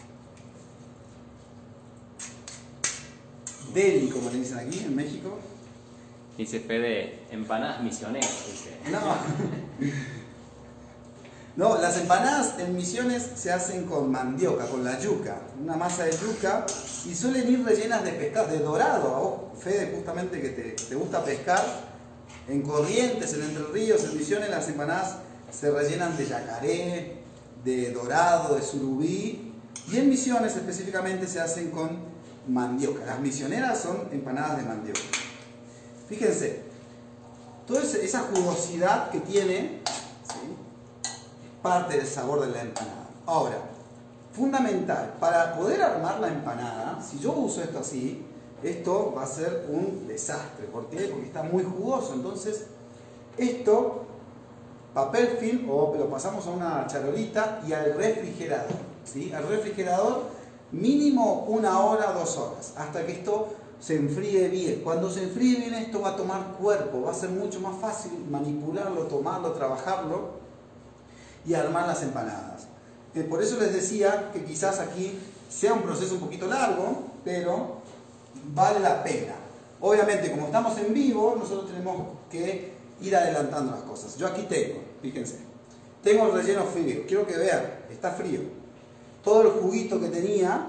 Deli, como le dicen aquí en México. Dice Fede, empanadas misioneras, dice. No. No, las empanadas en Misiones se hacen con mandioca, con la yuca, una masa de yuca, y suelen ir rellenas de pescado, de dorado. A vos, Fede, justamente que te, te gusta pescar, en Corrientes, en Entre Ríos, en Misiones, las empanadas se rellenan de yacaré, de dorado, de surubí, y en Misiones específicamente se hacen con mandioca. Las misioneras son empanadas de mandioca. Fíjense, toda esa jugosidad que tiene, ¿sí?, es parte del sabor de la empanada. Ahora, fundamental, para poder armar la empanada, si yo uso esto así, esto va a ser un desastre. ¿Por qué? Porque está muy jugoso. Entonces, esto, papel film, o lo pasamos a una charolita y al refrigerador, ¿sí? Al refrigerador mínimo una hora, dos horas, hasta que esto se enfríe bien. Cuando se enfríe bien, esto va a tomar cuerpo, va a ser mucho más fácil manipularlo, tomarlo, trabajarlo y armar las empanadas. Eh, por eso les decía que quizás aquí sea un proceso un poquito largo, pero vale la pena. Obviamente, como estamos en vivo, nosotros tenemos que ir adelantando las cosas. Yo aquí tengo, fíjense, tengo el relleno frío. Quiero que vean, está frío. Todo el juguito que tenía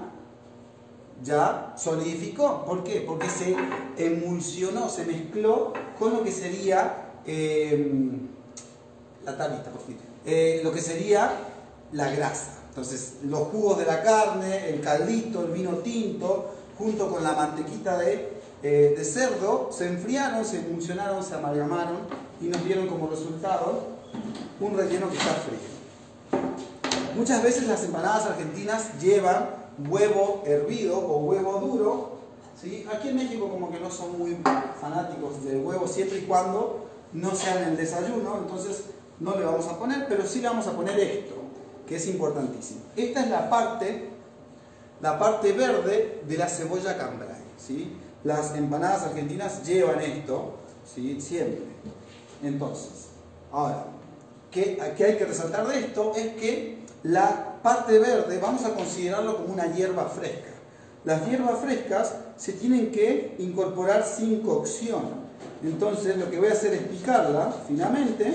ya solidificó. ¿Por qué? Porque se emulsionó, se mezcló con lo que sería eh, la tablita, por fin, eh, lo que sería la grasa. Entonces, los jugos de la carne, el caldito, el vino tinto, junto con la mantequita de, eh, de cerdo, se enfriaron, se emulsionaron, se amalgamaron y nos dieron como resultado un relleno que está frío. Muchas veces las empanadas argentinas llevan huevo hervido o huevo duro, ¿sí? Aquí en México como que no son muy fanáticos del huevo, siempre y cuando no sea en el desayuno, entonces no le vamos a poner, pero sí le vamos a poner esto, que es importantísimo. Esta es la parte, la parte verde de la cebolla cambray, ¿sí? Las empanadas argentinas llevan esto, ¿sí?, siempre. Entonces, ahora, ¿qué, qué hay que resaltar de esto? Es que la parte verde vamos a considerarlo como una hierba fresca. Las hierbas frescas se tienen que incorporar sin cocción. Entonces lo que voy a hacer es picarla finamente.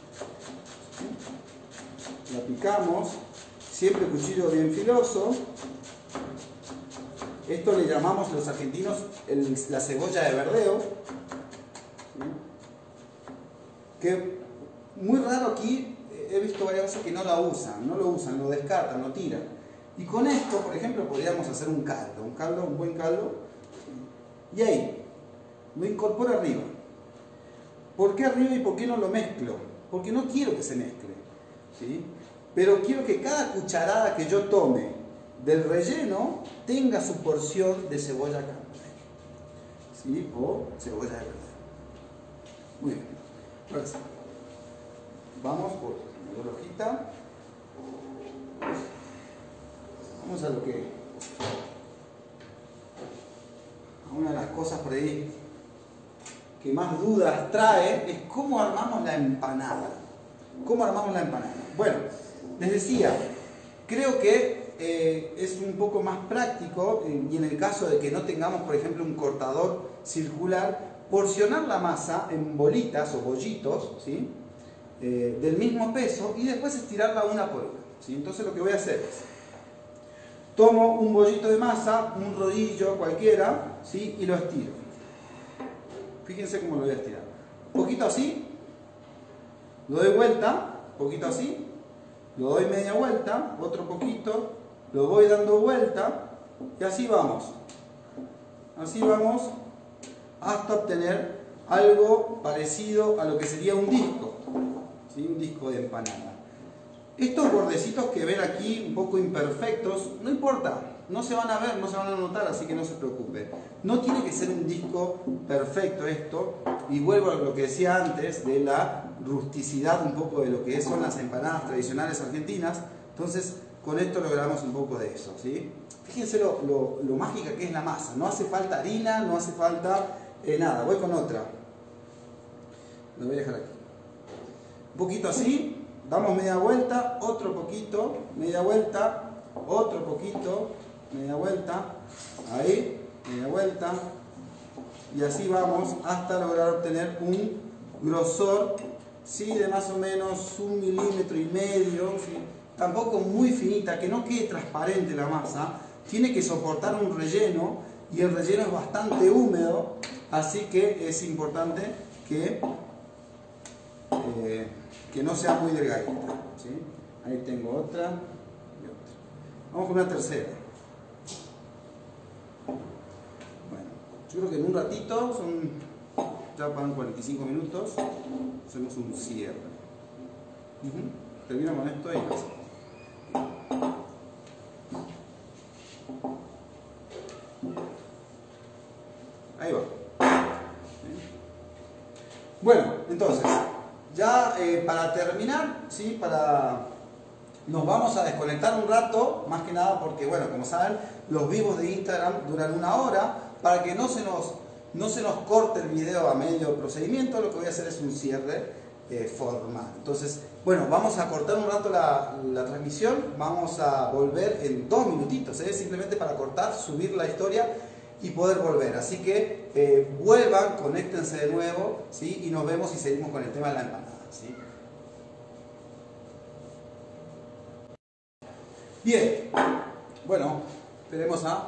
La picamos, siempre cuchillo bien filoso. Esto le llamamos los argentinos el, la cebolla de verdeo, ¿sí?, que muy raro aquí. He visto varias veces que no la usan, no lo usan, lo descartan, lo tiran. Y con esto, por ejemplo, podríamos hacer un caldo, un caldo, un buen caldo. Y ahí, lo incorporo arriba. ¿Por qué arriba y por qué no lo mezclo? Porque no quiero que se mezcle, ¿sí? Pero quiero que cada cucharada que yo tome del relleno tenga su porción de cebolla cambray, ¿sí?, o cebolla de verdad. Muy bien. Ahora sí. Vamos por la hojita. Vamos a lo que... a una de las cosas por ahí que más dudas trae es cómo armamos la empanada. ¿Cómo armamos la empanada? Bueno, les decía, creo que eh, es un poco más práctico, eh, y en el caso de que no tengamos, por ejemplo, un cortador circular, porcionar la masa en bolitas o bollitos, ¿sí?, eh, del mismo peso y después estirarla una por una, ¿sí? Entonces lo que voy a hacer es, tomo un bollito de masa, un rodillo cualquiera, ¿sí? Y lo estiro. Fíjense cómo lo voy a estirar. Un poquito así, lo doy vuelta, un poquito así, lo doy media vuelta, otro poquito, lo voy dando vuelta y así vamos. Así vamos hasta obtener algo parecido a lo que sería un disco, ¿sí? Un disco de empanada. Estos bordecitos que ven aquí un poco imperfectos, no importa, no se van a ver, no se van a notar, así que no se preocupe. No tiene que ser un disco perfecto esto, y vuelvo a lo que decía antes de la rusticidad un poco de lo que son las empanadas tradicionales argentinas. Entonces con esto logramos un poco de eso, ¿sí? Fíjense lo, lo, lo mágica que es la masa, no hace falta harina, no hace falta eh, nada. Voy con otra, lo voy a dejar aquí, un poquito así. Damos media vuelta, otro poquito, media vuelta, otro poquito, media vuelta, ahí, media vuelta, y así vamos hasta lograr obtener un grosor, ¿sí? De más o menos un milímetro y medio, ¿sí? Tampoco muy finita, que no quede transparente la masa, tiene que soportar un relleno y el relleno es bastante húmedo, así que es importante que... Eh, que no sea muy delgadita, ¿sí? Ahí tengo otra y otra. Vamos con una tercera. Bueno, yo creo que en un ratito, son, ya van cuarenta y cinco minutos, hacemos un cierre. Uh-huh. Termino con esto y lo ahí va. ¿Sí? Bueno, entonces... Ya eh, para terminar, ¿sí? Para... nos vamos a desconectar un rato, más que nada porque, bueno, como saben, los vivos de Instagram duran una hora. Para que no se nos, no se nos corte el video a medio procedimiento, lo que voy a hacer es un cierre eh, formal. Entonces, bueno, vamos a cortar un rato la, la transmisión, vamos a volver en dos minutitos, ¿eh? Simplemente para cortar, subir la historia y poder volver. Así que eh, vuelvan, conéctense de nuevo, ¿sí? Y nos vemos y seguimos con el tema de la empanada, ¿sí? Bien, bueno, esperemos a...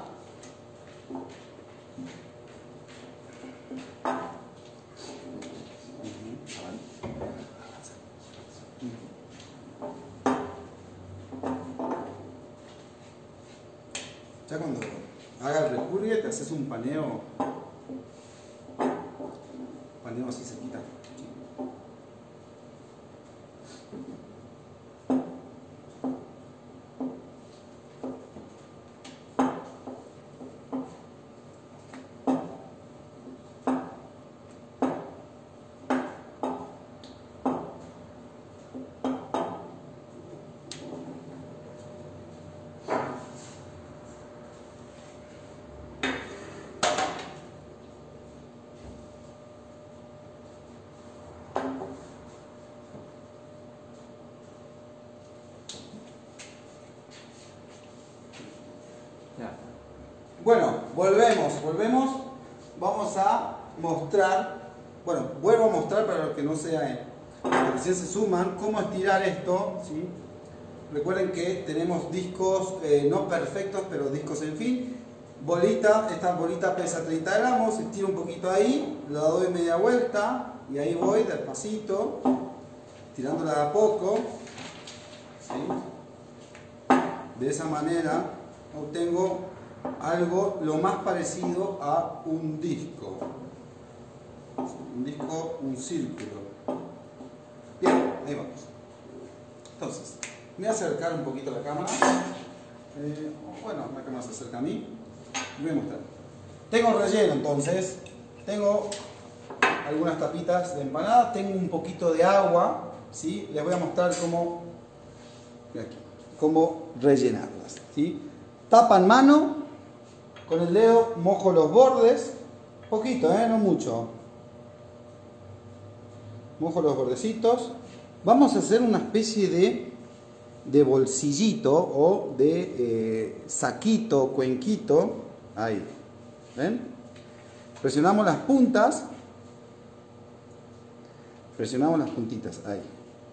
Ya cuando haga el repurgue te haces un paneo, paneo así cerquita. Bueno, volvemos, volvemos, vamos a mostrar, bueno, vuelvo a mostrar para los que no sean, que recién se suman, cómo estirar esto, ¿sí? Recuerden que tenemos discos eh, no perfectos, pero discos en fin. Bolita, esta bolita pesa treinta gramos, estiro un poquito ahí, la doy media vuelta y ahí voy despacito, tirándola de a poco, ¿sí? De esa manera obtengo algo lo más parecido a un disco, un disco, un círculo. Bien, ahí vamos. Entonces, me voy a acercar un poquito a la cámara, eh, bueno, la cámara se acerca a mí y voy a mostrar. Tengo relleno, entonces, tengo algunas tapitas de empanada, tengo un poquito de agua, ¿sí? Les voy a mostrar cómo, aquí, cómo rellenarlas, ¿sí? Tapa en mano. Con el dedo mojo los bordes, poquito, ¿eh? No mucho. Mojo los bordecitos. Vamos a hacer una especie de, de bolsillito o de eh, saquito, cuenquito. Ahí. ¿Ven? Presionamos las puntas. Presionamos las puntitas. Ahí.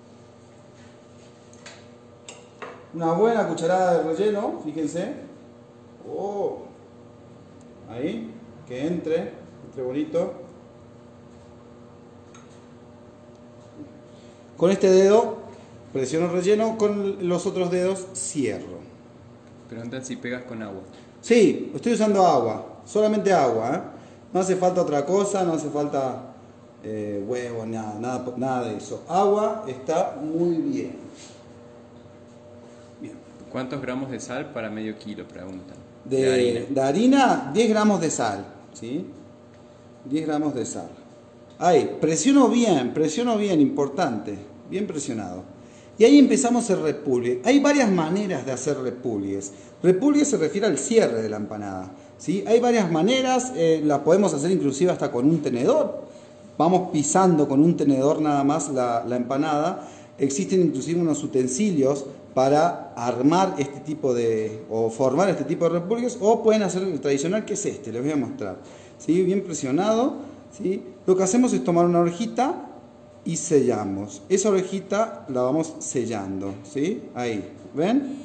Una buena cucharada de relleno, fíjense. Oh, ahí, que entre, entre bonito. Con este dedo presiono el relleno, con los otros dedos cierro. Preguntan si pegas con agua. Sí, estoy usando agua, solamente agua, ¿eh? No hace falta otra cosa, no hace falta eh, huevo, nada, nada, nada de eso. Agua está muy bien. Bien. ¿Cuántos gramos de sal para medio kilo? Preguntan. De, de harina. de harina, diez gramos de sal, ¿sí? diez gramos de sal. Ahí, presiono bien, presiono bien, importante, bien presionado. Y ahí empezamos el repulgue. Hay varias maneras de hacer repulgues. Repulgue se refiere al cierre de la empanada, ¿sí? Hay varias maneras, eh, la podemos hacer inclusive hasta con un tenedor. Vamos pisando con un tenedor nada más la, la empanada. Existen inclusive unos utensilios para armar este tipo de, o formar este tipo de repulgues, o pueden hacer el tradicional, que es este, les voy a mostrar, ¿sí? Bien presionado, ¿sí? Lo que hacemos es tomar una orejita y sellamos. Esa orejita la vamos sellando, ¿sí? Ahí, ¿ven?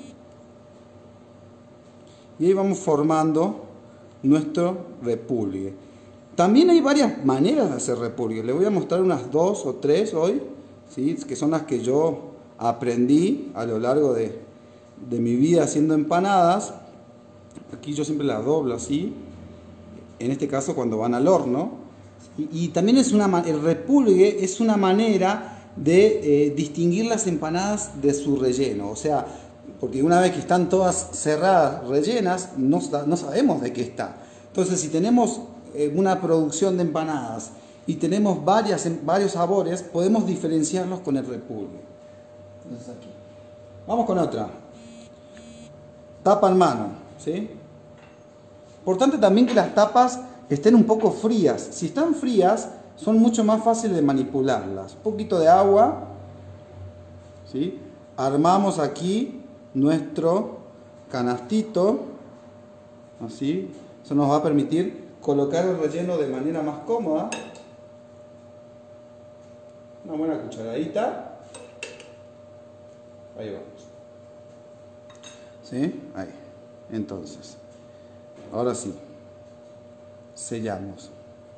Y ahí vamos formando nuestro repulgue. También hay varias maneras de hacer repulgue. Les voy a mostrar unas dos o tres hoy, ¿sí? Que son las que yo aprendí a lo largo de, de mi vida haciendo empanadas. Aquí yo siempre las doblo así, en este caso cuando van al horno. Y, y también es una, el repulgue es una manera de eh, distinguir las empanadas de su relleno. O sea, porque una vez que están todas cerradas, rellenas, no, no sabemos de qué está. Entonces, si tenemos eh, una producción de empanadas y tenemos varias, varios sabores, podemos diferenciarlos con el repulgue. Entonces aquí. Vamos con otra. Tapa en mano, ¿sí? Importante también que las tapas estén un poco frías. Si están frías, son mucho más fáciles de manipularlas. Un poquito de agua, ¿sí? Armamos aquí nuestro canastito, así. Eso nos va a permitir colocar el relleno de manera más cómoda. Una buena cucharadita. Ahí vamos. ¿Sí? Ahí. Entonces, ahora sí. Sellamos.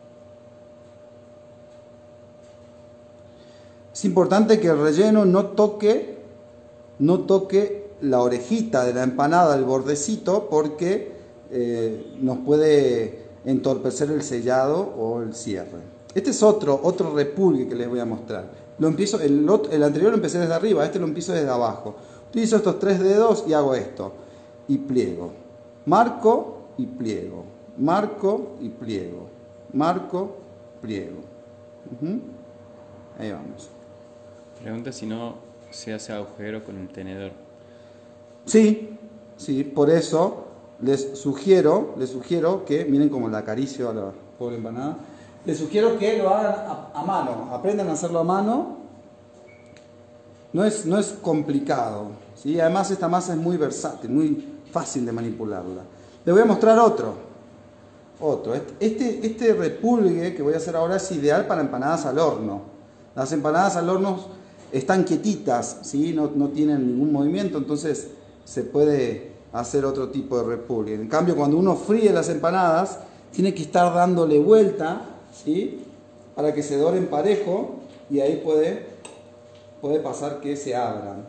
Es importante que el relleno no toque, no toque la orejita de la empanada, el bordecito, porque eh, nos puede entorpecer el sellado o el cierre. Este es otro, otro repulgue que les voy a mostrar. Lo empiezo, el, el anterior lo empecé desde arriba, este lo empiezo desde abajo. Utilizo estos tres dedos y hago esto. Y pliego. Marco y pliego. Marco y pliego. Marco, pliego. Uh-huh. Ahí vamos. Pregunta si no se hace agujero con el tenedor. Sí, sí, por eso les sugiero, les sugiero que, miren cómo la acaricio a la pobre empanada. Les sugiero que lo hagan a, a mano, aprendan a hacerlo a mano. No es, no es complicado, ¿sí? Además esta masa es muy versátil, muy fácil de manipularla. Les voy a mostrar otro. Otro. Este, este repulgue que voy a hacer ahora es ideal para empanadas al horno. Las empanadas al horno están quietitas, ¿sí? No, no tienen ningún movimiento, entonces se puede hacer otro tipo de repulgue. En cambio, cuando uno fríe las empanadas, tiene que estar dándole vuelta, ¿sí? Para que se doren parejo y ahí puede, puede pasar que se abran.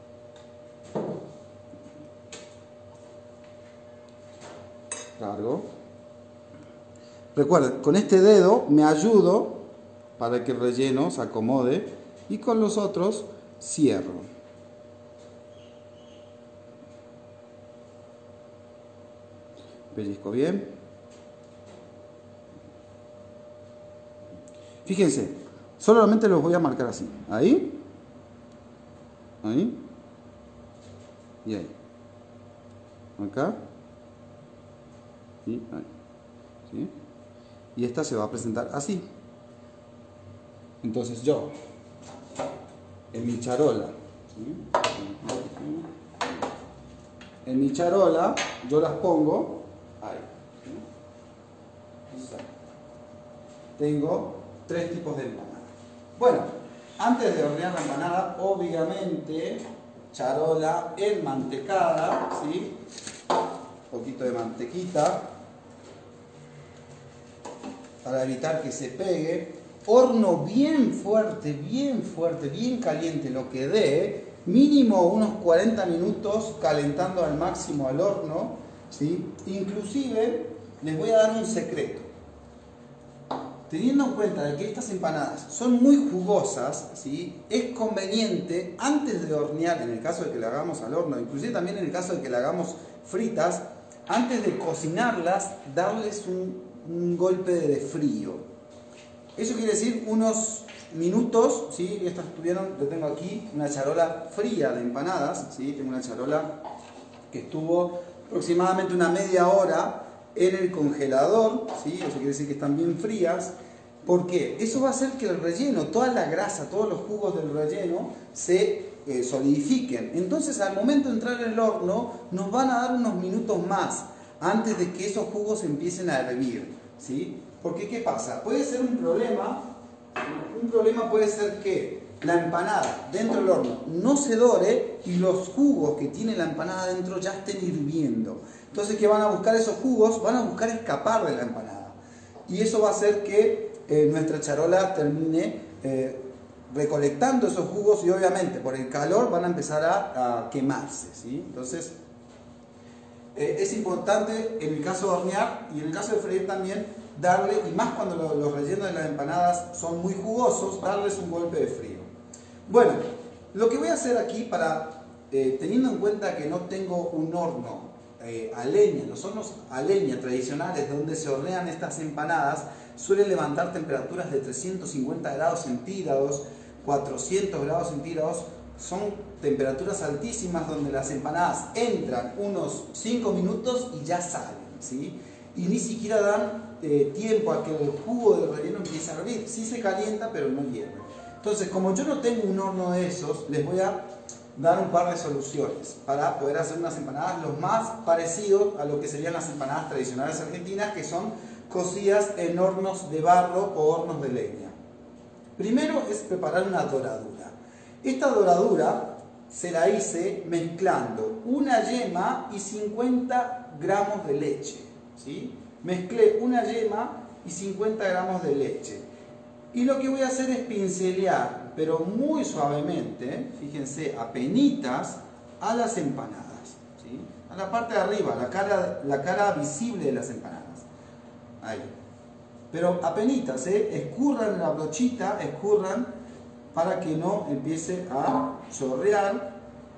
Cargo. Recuerden, con este dedo me ayudo para que el relleno se acomode y con los otros cierro. Pellizco bien. Fíjense, solamente los voy a marcar así. Ahí. Ahí. Y ahí. Acá. Y ahí. ¿Sí? Y esta se va a presentar así. Entonces yo, en mi charola, ¿sí? En mi charola yo las pongo ahí. ¿Sí? Tengo tres tipos de empanada. Bueno, antes de hornear la empanada, obviamente, charola enmantecada, ¿sí? Un poquito de mantequita para evitar que se pegue. Horno bien fuerte, bien fuerte, bien caliente, lo que dé, mínimo unos cuarenta minutos calentando al máximo al horno, ¿sí? Inclusive les voy a dar un secreto. Teniendo en cuenta de que estas empanadas son muy jugosas, ¿sí? Es conveniente antes de hornear, en el caso de que la hagamos al horno, inclusive también en el caso de que la hagamos fritas, antes de cocinarlas, darles un, un golpe de frío. Eso quiere decir unos minutos, ¿sí? Estas tuvieron, yo tengo aquí una charola fría de empanadas, ¿sí? Tengo una charola que estuvo aproximadamente una media hora en el congelador, ¿sí? Eso quiere decir que están bien frías. ¿Por qué? Eso va a hacer que el relleno, toda la grasa, todos los jugos del relleno se eh, solidifiquen. Entonces, al momento de entrar en el horno, nos van a dar unos minutos más antes de que esos jugos empiecen a hervir, ¿sí? Porque, ¿qué pasa? Puede ser un problema, un problema puede ser que la empanada dentro del horno no se dore y los jugos que tiene la empanada dentro ya estén hirviendo. Entonces, ¿qué van a buscar esos jugos? Van a buscar escapar de la empanada. Y eso va a hacer que eh, nuestra charola termine eh, recolectando esos jugos y obviamente por el calor van a empezar a, a quemarse, ¿sí? Entonces, eh, es importante en el caso de hornear y en el caso de freír también darle, y más cuando lo, los rellenos de las empanadas son muy jugosos, darles un golpe de frío. Bueno, lo que voy a hacer aquí para, eh, teniendo en cuenta que no tengo un horno eh, a leña, los hornos a leña tradicionales donde se hornean estas empanadas suelen levantar temperaturas de trescientos cincuenta grados centígrados, cuatrocientos grados centígrados, son temperaturas altísimas donde las empanadas entran unos cinco minutos y ya salen, ¿sí? Y ni siquiera dan eh, tiempo a que el jugo del relleno empiece a hervir. Sí se calienta, pero no hierve. Entonces, como yo no tengo un horno de esos, les voy a dar un par de soluciones para poder hacer unas empanadas lo más parecido a lo que serían las empanadas tradicionales argentinas, que son cocidas en hornos de barro o hornos de leña. Primero es preparar una doradura. Esta doradura se la hice mezclando una yema y cincuenta gramos de leche, ¿sí? Mezclé una yema y cincuenta gramos de leche. Y lo que voy a hacer es pincelear, pero muy suavemente, fíjense, apenitas, a las empanadas, ¿sí? A la parte de arriba, la cara, la cara visible de las empanadas. Ahí. Pero apenitas, ¿eh? Escurran la brochita, escurran para que no empiece a chorrear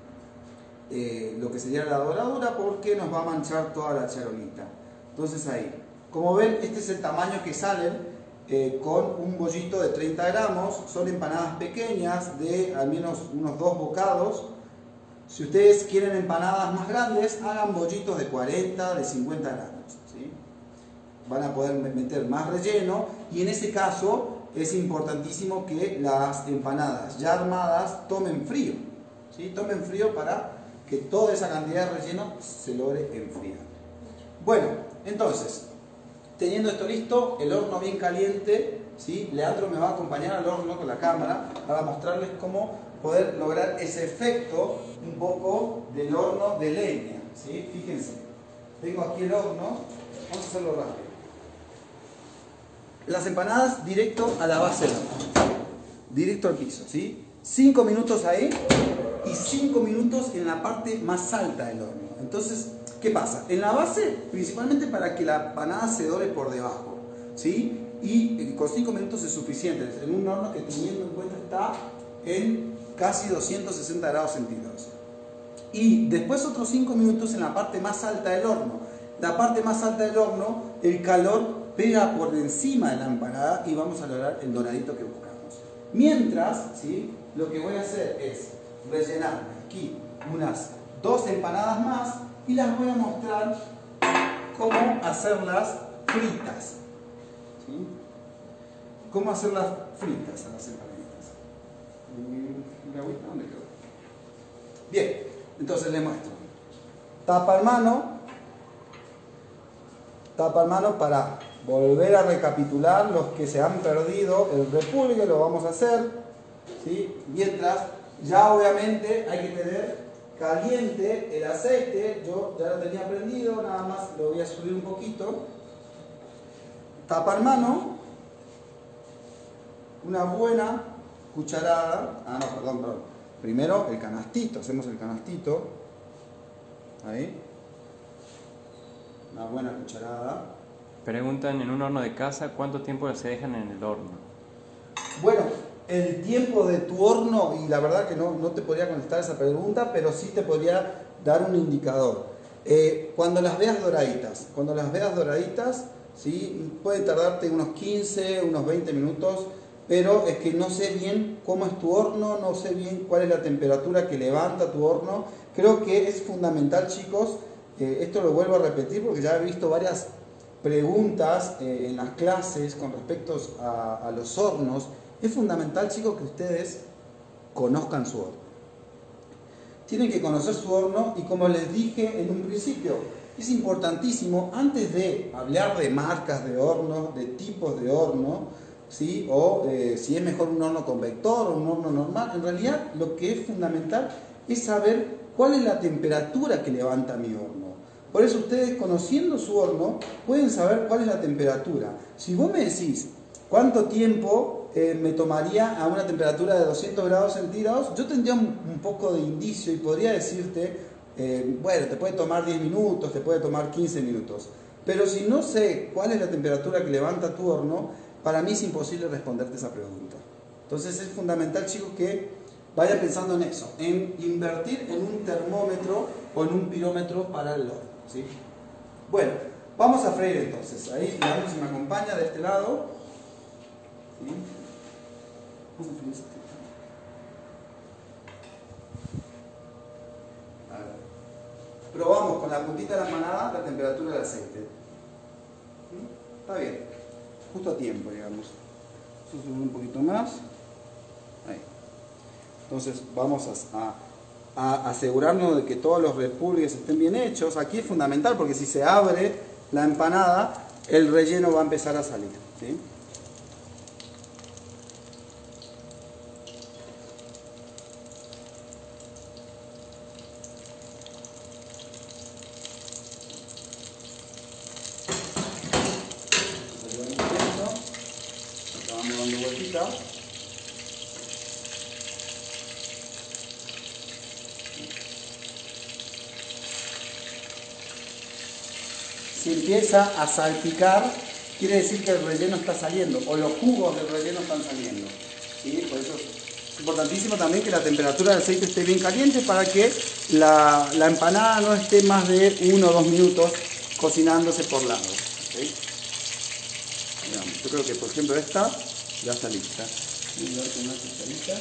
eh, lo que sería la doradura, porque nos va a manchar toda la charolita. Entonces ahí, como ven, este es el tamaño que salen eh, con un bollito de treinta gramos. Son empanadas pequeñas de al menos unos dos bocados. Si ustedes quieren empanadas más grandes, hagan bollitos de cuarenta, de cincuenta gramos, ¿sí? Van a poder meter más relleno y en ese caso es importantísimo que las empanadas ya armadas tomen frío, ¿sí? Tomen frío para que toda esa cantidad de relleno se logre enfriar. Bueno, entonces, teniendo esto listo, el horno bien caliente, ¿sí? Leandro me va a acompañar al horno con la cámara para mostrarles cómo poder lograr ese efecto un poco del horno de leña, ¿sí? Fíjense, tengo aquí el horno, vamos a hacerlo rápido. Las empanadas directo a la base del horno, directo al piso, ¿sí? cinco minutos ahí y cinco minutos en la parte más alta del horno. Entonces, ¿qué pasa? En la base, principalmente para que la empanada se dore por debajo, ¿sí? Y con cinco minutos es suficiente, en un horno que teniendo en cuenta está en casi doscientos sesenta grados centígrados. Y después otros cinco minutos en la parte más alta del horno. La parte más alta del horno, el calor pega por encima de la empanada y vamos a lograr el doradito que buscamos. Mientras, ¿sí? Lo que voy a hacer es rellenar aquí unas dos empanadas más y las voy a mostrar cómo hacerlas fritas, ¿sí? Cómo hacerlas fritas a las empanaditas. ¿Dónde quedó? Bien, entonces les muestro. Tapa en mano, tapa en mano para volver a recapitular los que se han perdido el repulgue, lo vamos a hacer, ¿sí? Mientras ya obviamente hay que tener caliente el aceite. Yo ya lo tenía prendido, nada más lo voy a subir un poquito. Tapar mano, una buena cucharada. Ah, no, perdón, perdón. Primero el canastito, hacemos el canastito. Ahí. Una buena cucharada. Preguntan en un horno de casa cuánto tiempo se dejan en el horno. Bueno, el tiempo de tu horno, y la verdad que no, no te podría contestar esa pregunta, pero sí te podría dar un indicador. Eh, cuando las veas doraditas, cuando las veas doraditas, ¿sí? Puede tardarte unos quince, unos veinte minutos, pero es que no sé bien cómo es tu horno, no sé bien cuál es la temperatura que levanta tu horno. Creo que es fundamental, chicos, eh, esto lo vuelvo a repetir porque ya he visto varias preguntas eh, en las clases con respecto a, a los hornos. Es fundamental, chicos, que ustedes conozcan su horno. Tienen que conocer su horno y, como les dije en un principio, es importantísimo, antes de hablar de marcas de horno, de tipos de horno, ¿sí? O eh, si es mejor un horno convector o un horno normal, en realidad lo que es fundamental es saber cuál es la temperatura que levanta mi horno. Por eso ustedes, conociendo su horno, pueden saber cuál es la temperatura. Si vos me decís cuánto tiempo eh, me tomaría a una temperatura de doscientos grados centígrados, yo tendría un, un poco de indicio y podría decirte, eh, bueno, te puede tomar diez minutos, te puede tomar quince minutos. Pero si no sé cuál es la temperatura que levanta tu horno, para mí es imposible responderte esa pregunta. Entonces es fundamental, chicos, que vaya pensando en eso, en invertir en un termómetro o en un pirómetro para el horno, ¿sí? Bueno, vamos a freír entonces. Ahí la luz me acompaña de este lado. ¿Sí? A ver. Probamos con la puntita de la empanada la temperatura del aceite. ¿Sí? Está bien, justo a tiempo, digamos. Vamos a subir un poquito más. Ahí. Entonces vamos a, a, a asegurarnos de que todos los repulgues estén bien hechos. Aquí es fundamental porque si se abre la empanada, el relleno va a empezar a salir, ¿sí? Vamos dando vueltita. Si empieza a salpicar, quiere decir que el relleno está saliendo, o los jugos del relleno están saliendo, ¿sí? Por eso es importantísimo también que la temperatura del aceite esté bien caliente para que la, la empanada no esté más de uno o dos minutos cocinándose por lado, ¿sí? Yo creo que, por ejemplo, esta ya está lista. Voy a ver que no está lista.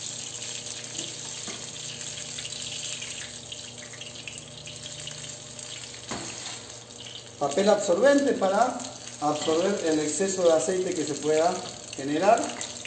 Papel absorbente para absorber el exceso de aceite que se pueda generar.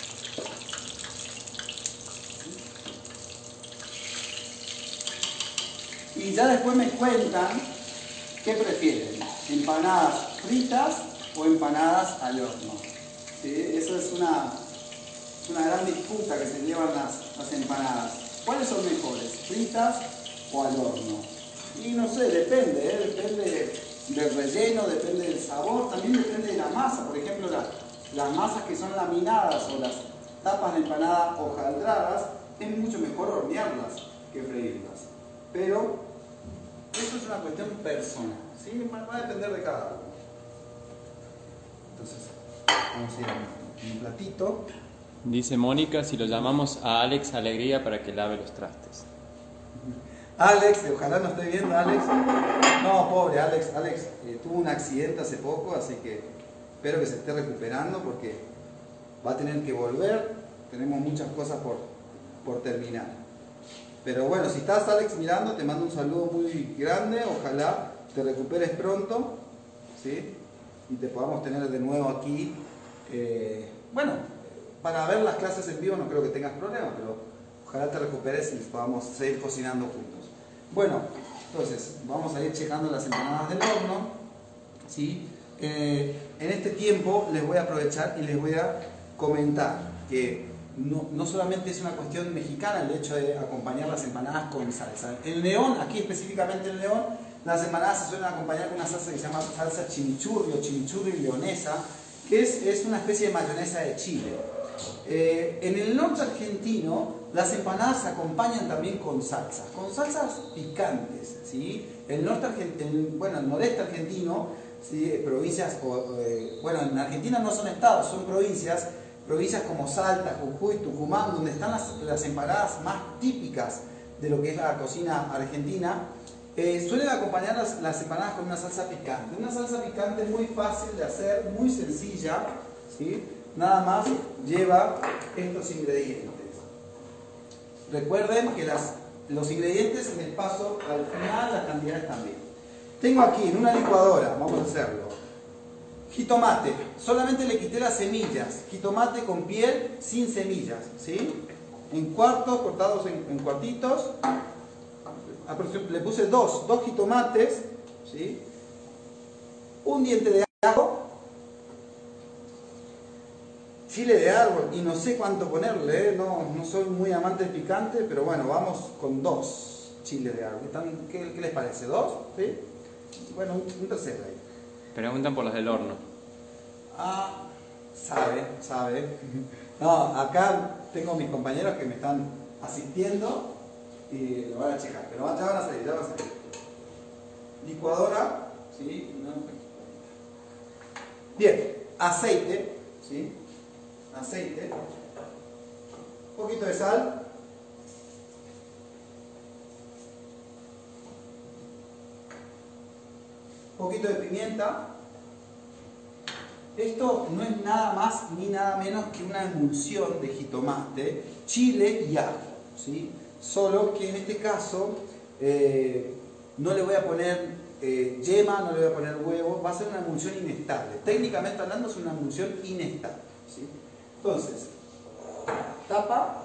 Y ya después me cuentan qué prefieren, empanadas fritas o empanadas al horno. ¿Sí? Eso es una, una gran disputa que se llevan las, las empanadas. ¿Cuáles son mejores, fritas o al horno? Y no sé, depende, ¿eh? Depende del relleno, depende del sabor, también depende de la masa. Por ejemplo, la, las masas que son laminadas o las tapas de empanada hojaldradas, es mucho mejor hornearlas que freírlas. Pero eso es una cuestión personal, ¿sí? Va a depender de cada uno. Entonces, vamos a ir a un platito. Dice Mónica si lo llamamos a Alex Alegría para que lave los trastes. Alex, ojalá no esté viendo, Alex. No, pobre Alex. Alex eh, tuvo un accidente hace poco, así que espero que se esté recuperando porque va a tener que volver. Tenemos muchas cosas por, por terminar. Pero bueno, si estás, Alex, mirando, te mando un saludo muy grande. Ojalá te recuperes pronto, ¿sí? Y te podamos tener de nuevo aquí. Eh, bueno, para ver las clases en vivo no creo que tengas problemas, pero ojalá te recuperes y podamos seguir cocinando juntos. Bueno, entonces vamos a ir checando las empanadas del horno, ¿sí? Eh, en este tiempo les voy a aprovechar y les voy a comentar que no, no solamente es una cuestión mexicana el hecho de acompañar las empanadas con salsa. En León, aquí específicamente en León, las empanadas se suelen acompañar con una salsa que se llama salsa chimichurri o chimichurri leonesa, que es, es una especie de mayonesa de Chile. Eh, en el norte argentino, las empanadas se acompañan también con salsas, con salsas picantes, ¿sí? El norte argentino, bueno, el noreste argentino, ¿sí? Provincias, o, eh, bueno, en Argentina no son estados, son provincias, provincias como Salta, Jujuy, Tucumán, donde están las, las empanadas más típicas de lo que es la cocina argentina. Eh, suelen acompañar las, las empanadas con una salsa picante. Una salsa picante muy fácil de hacer, muy sencilla, ¿sí? Nada más lleva estos ingredientes. Recuerden que las, los ingredientes les paso al final, las cantidades también. Tengo aquí en una licuadora, vamos a hacerlo, jitomate, solamente le quité las semillas, jitomate con piel sin semillas, ¿sí? En cuartos, cortados en, en cuartitos. Le puse dos, dos jitomates, ¿sí? Un diente de ajo, chile de árbol, y no sé cuánto ponerle, ¿eh? no, no soy muy amante del picante, pero bueno, vamos con dos chiles de árbol. ¿Están, qué, ¿Qué les parece? ¿Dos? ¿Sí? Bueno, un, un tercero ahí. Preguntan por los del horno. Ah, sabe, sabe. No, acá tengo mis compañeros que me están asistiendo y lo van a checar, pero ya van a salir, ya van a salir. Licuadora, ¿sí? Bien, aceite, ¿sí? Aceite, un poquito de sal, un poquito de pimienta. Esto no es nada más ni nada menos que una emulsión de jitomate, chile y ajo, ¿sí? Solo que en este caso eh, no le voy a poner eh, yema, no le voy a poner huevo, va a ser una emulsión inestable. Técnicamente hablando es una emulsión inestable, ¿sí? Entonces, tapa,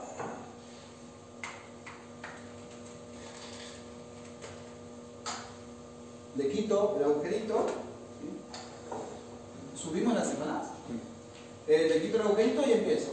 le quito el agujerito, ¿sí? Subimos las empanadas, eh, le quito el agujerito y empiezo.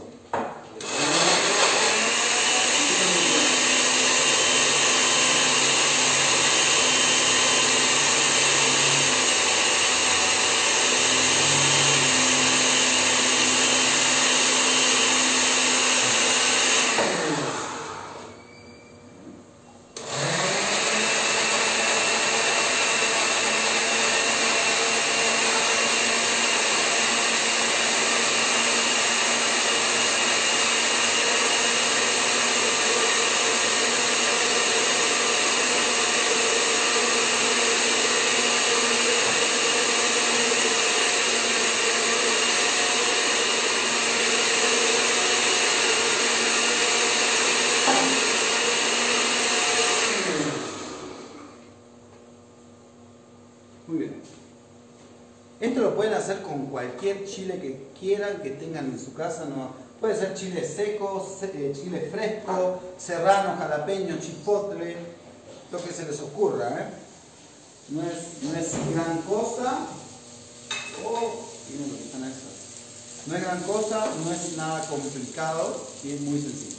Muy bien. Esto lo pueden hacer con cualquier chile que quieran, que tengan en su casa. No, puede ser chile seco, chile fresco, serrano, jalapeño, chipotle, lo que se les ocurra, ¿eh? No es, no es gran cosa. Oh, miren lo que están esas. No es gran cosa, no es nada complicado y es muy sencillo.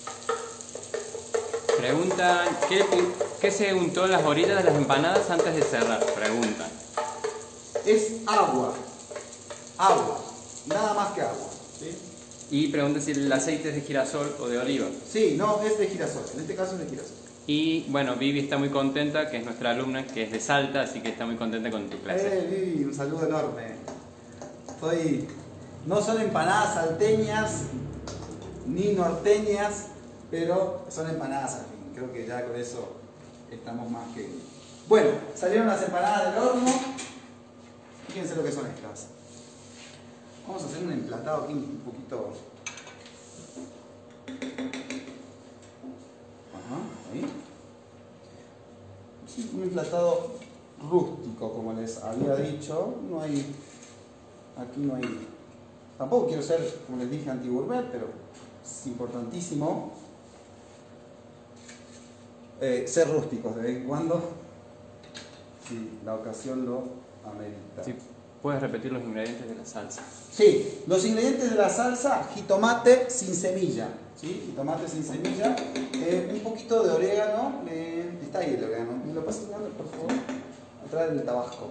Preguntan, ¿qué, ¿qué se untó en las orillas de las empanadas antes de cerrar? Preguntan. Es agua, agua, nada más que agua, ¿sí? Y preguntan si el aceite es de girasol o de oliva. Sí, no, es de girasol, en este caso es de girasol. Y bueno, Vivi está muy contenta, que es nuestra alumna, que es de Salta, así que está muy contenta con tu clase. Eh, Vivi, un saludo enorme. Estoy, no son empanadas salteñas ni norteñas, pero son empanadas al fin. Creo que ya con eso estamos más que... Bueno, salieron las empanadas del horno. Fíjense lo que son estas. Vamos a hacer un emplatado aquí un poquito... Ajá, ahí. Sí, un emplatado rústico, como les había dicho. No hay... Aquí no hay... Tampoco quiero ser, como les dije, anti-gourmet, pero es importantísimo eh, ser rústicos de vez en cuando, si la ocasión lo amerita. Sí, ¿Puedes repetir los ingredientes de la salsa? Sí, los ingredientes de la salsa: jitomate sin semilla, ¿sí? Jitomate sin semilla, eh, un poquito de orégano, eh, está ahí el orégano, ¿me lo pasas, por favor? Atrás del tabasco.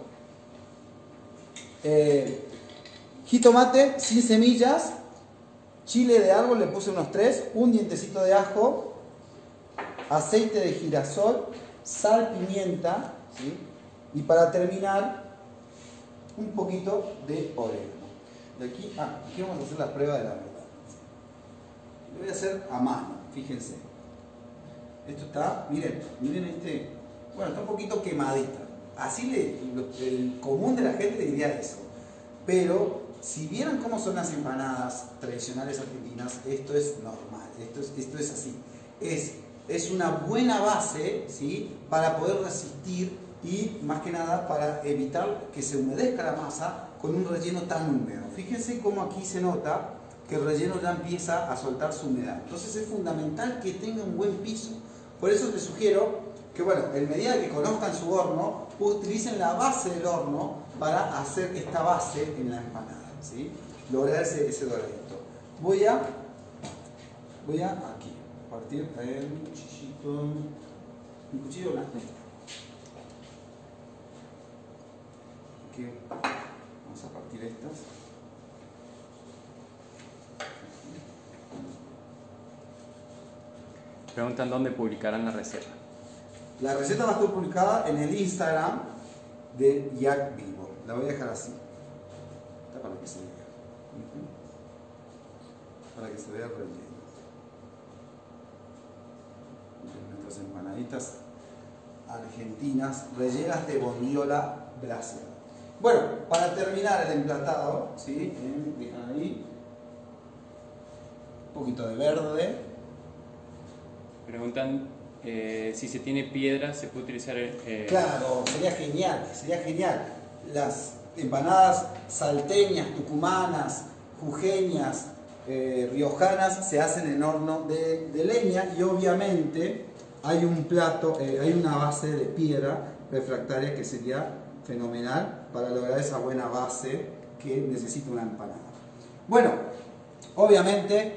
Eh, jitomate sin semillas, chile de árbol, le puse unos tres, un dientecito de ajo, aceite de girasol, sal, pimienta, ¿sí? Y para terminar, un poquito de orégano. De aquí, ah, aquí vamos a hacer la prueba de la verdad. Lo voy a hacer a mano, fíjense. Esto está, miren, miren este, bueno, está un poquito quemadita. Así le, el común de la gente le diría eso. Pero si vieran cómo son las empanadas tradicionales argentinas, esto es normal, esto es, esto es así. Es, es una buena base, ¿sí? Para poder resistir y más que nada para evitar que se humedezca la masa con un relleno tan húmedo. Fíjense cómo aquí se nota que el relleno ya empieza a soltar su humedad. Entonces es fundamental que tenga un buen piso. Por eso les sugiero que, bueno, en medida que conozcan su horno, utilicen la base del horno para hacer esta base en la empanada, ¿sí? Lograr ese, ese doradito. Voy a, voy a aquí, partir el cuchillito, un cuchillo blanco. Aquí vamos a partir estas. Preguntan dónde publicarán la receta. La receta va a estar publicada en el Instagram de Jack Vivo. La voy a dejar así. Está para que se vea. Para que se vea el relleno. Nuestras empanaditas argentinas rellenas de bondiola glaseada. Bueno, para terminar el emplatado, ¿sí? Dejan ahí un poquito de verde. Preguntan eh, si se tiene piedra, se puede utilizar. Eh... Claro, sería genial, sería genial. Las empanadas salteñas, tucumanas, jujeñas, eh, riojanas se hacen en horno de, de leña y obviamente hay un plato, eh, hay una base de piedra refractaria que sería fenomenal para lograr esa buena base que necesita una empanada. Bueno, obviamente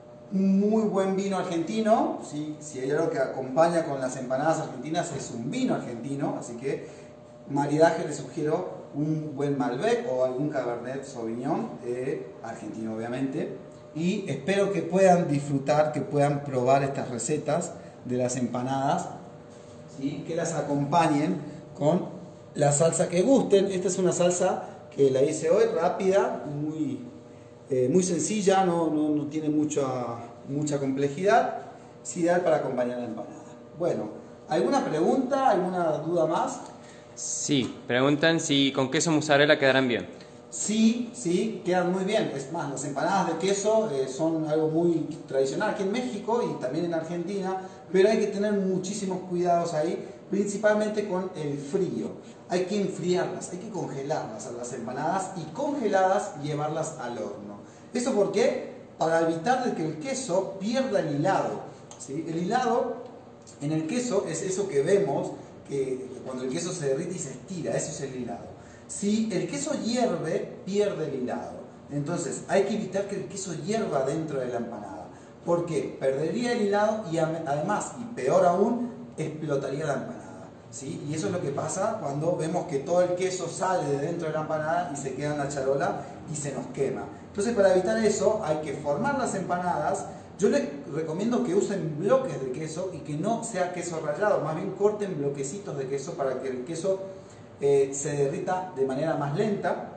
un muy buen vino argentino, ¿sí? Si hay algo que acompaña con las empanadas argentinas es un vino argentino, así que maridaje les sugiero un buen Malbec o algún Cabernet Sauvignon eh, argentino obviamente, y espero que puedan disfrutar, que puedan probar estas recetas de las empanadas, ¿sí? Que las acompañen con la salsa que gusten. Esta es una salsa que la hice hoy, rápida, muy, eh, muy sencilla, no, no, no tiene mucha, mucha complejidad, es ideal para acompañar la empanada. Bueno, ¿alguna pregunta, alguna duda más? Sí, preguntan si con queso mozzarella quedarán bien. Sí, sí, quedan muy bien. Es más, las empanadas de queso eh, son algo muy tradicional aquí en México y también en Argentina, pero hay que tener muchísimos cuidados ahí, principalmente con el frío. Hay que enfriarlas, hay que congelarlas a las empanadas y congeladas llevarlas al horno. ¿Eso por qué? Para evitar de que el queso pierda el hilado, ¿sí? El hilado en el queso es eso que vemos, que cuando el queso se derrite y se estira, eso es el hilado. Si el queso hierve, pierde el hilado. Entonces hay que evitar que el queso hierva dentro de la empanada. ¿Por qué? Perdería el hilado y además, y peor aún, explotaría la empanada, ¿sí? Y eso es lo que pasa cuando vemos que todo el queso sale de dentro de la empanada y se queda en la charola y se nos quema. Entonces, para evitar eso hay que formar las empanadas. Yo les recomiendo que usen bloques de queso y que no sea queso rallado, más bien corten bloquecitos de queso para que el queso eh, se derrita de manera más lenta,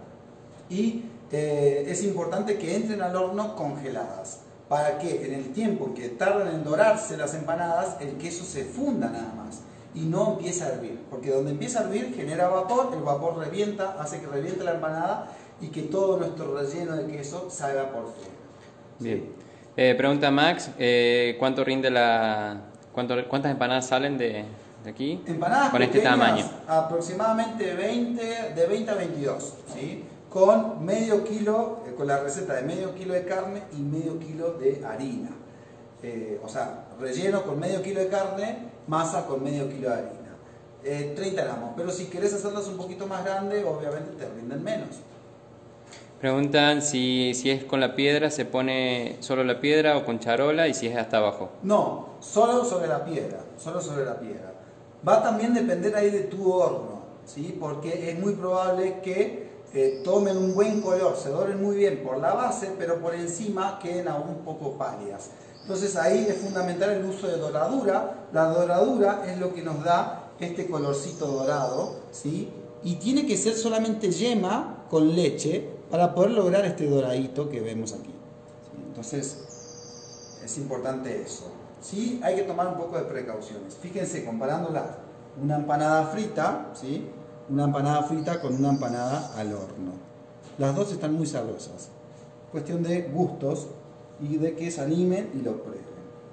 y eh, es importante que entren al horno congeladas para que en el tiempo que tardan en dorarse las empanadas el queso se funda nada más y no empiece a hervir, porque donde empieza a hervir genera vapor, el vapor revienta, hace que reviente la empanada y que todo nuestro relleno de queso salga por fuera. Bien. Eh, pregunta Max, eh, ¿cuánto rinde la, cuánto, cuántas empanadas salen de, de aquí? Empanadas con este pequeñas, tamaño. Aproximadamente veinte, de veinte a veintidós, ¿sí? Con medio kilo, eh, con la receta de medio kilo de carne y medio kilo de harina. Eh, o sea, relleno con medio kilo de carne, masa con medio kilo de harina. eh, treinta gramos. Pero si querés hacerlas un poquito más grandes, obviamente te rinden menos. Preguntan si, si es con la piedra, se pone solo la piedra o con charola, y si es hasta abajo. No, solo sobre la piedra, solo sobre la piedra. Va también a depender ahí de tu horno, ¿sí? Porque es muy probable que eh, tomen un buen color, se doren muy bien por la base, pero por encima queden aún un poco pálidas. Entonces ahí es fundamental el uso de doradura. La doradura es lo que nos da este colorcito dorado, ¿sí? Y tiene que ser solamente yema con leche para poder lograr este doradito que vemos aquí, ¿sí? Entonces es importante eso. Sí, hay que tomar un poco de precauciones. Fíjense, comparándola, una empanada frita, ¿sí? Una empanada frita con una empanada al horno. Las dos están muy sabrosas. Cuestión de gustos y de que se animen y lo prueben.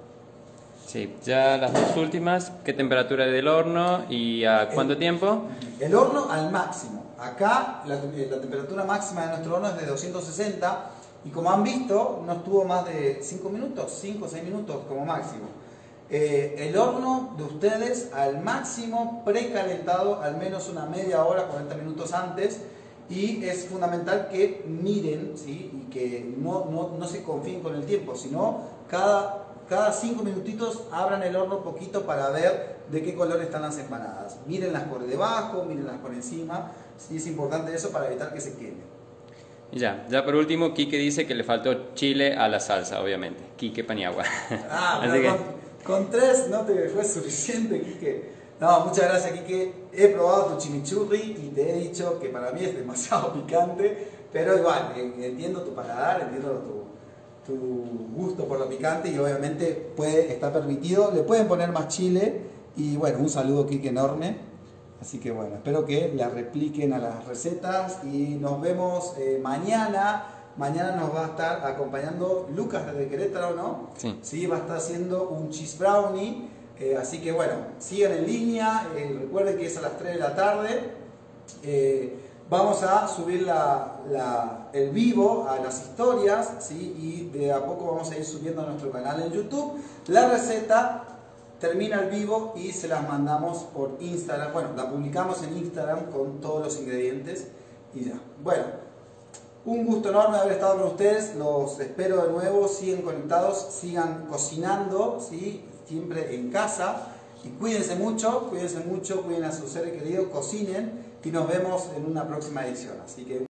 Sí, ya las dos últimas, ¿qué temperatura del horno y a cuánto el, tiempo? El horno al máximo. Acá la, la temperatura máxima de nuestro horno es de doscientos sesenta. Y como han visto, no estuvo más de cinco minutos, cinco o seis minutos como máximo. Eh, el horno de ustedes al máximo precalentado, al menos una media hora, cuarenta minutos antes. Y es fundamental que miren, ¿sí? Y que no, no, no se confíen con el tiempo, sino cada, cada cinco minutitos abran el horno un poquito para ver de qué color están las empanadas. Mírenlas por debajo, mírenlas por encima. Sí, es importante eso para evitar que se quemen. Y ya, ya por último, Quique dice que le faltó chile a la salsa, obviamente. Quique Paniagua. Ah, pero Así que... con, con tres no te fue suficiente, Quique. No, muchas gracias, Quique. He probado tu chimichurri y te he dicho que para mí es demasiado picante, pero igual, entiendo tu paladar, entiendo tu, tu gusto por lo picante y obviamente puede estar permitido. Le pueden poner más chile y bueno, un saludo, Quique, enorme. Así que bueno, espero que la repliquen a las recetas y nos vemos eh, mañana. Mañana nos va a estar acompañando Lucas desde Querétaro, ¿no? Sí. Sí, va a estar haciendo un cheese brownie. Eh, así que bueno, sigan en línea. Eh, recuerden que es a las tres de la tarde. Eh, vamos a subir la, la, el vivo a las historias, ¿sí? Y de a poco vamos a ir subiendo a nuestro canal en YouTube la receta. Termina el vivo y se las mandamos por Instagram. Bueno, la publicamos en Instagram con todos los ingredientes y ya. Bueno, un gusto enorme haber estado con ustedes. Los espero de nuevo. Sigan conectados, sigan cocinando, ¿sí? Siempre en casa. Y cuídense mucho, cuídense mucho, cuiden a sus seres queridos, cocinen y nos vemos en una próxima edición. Así que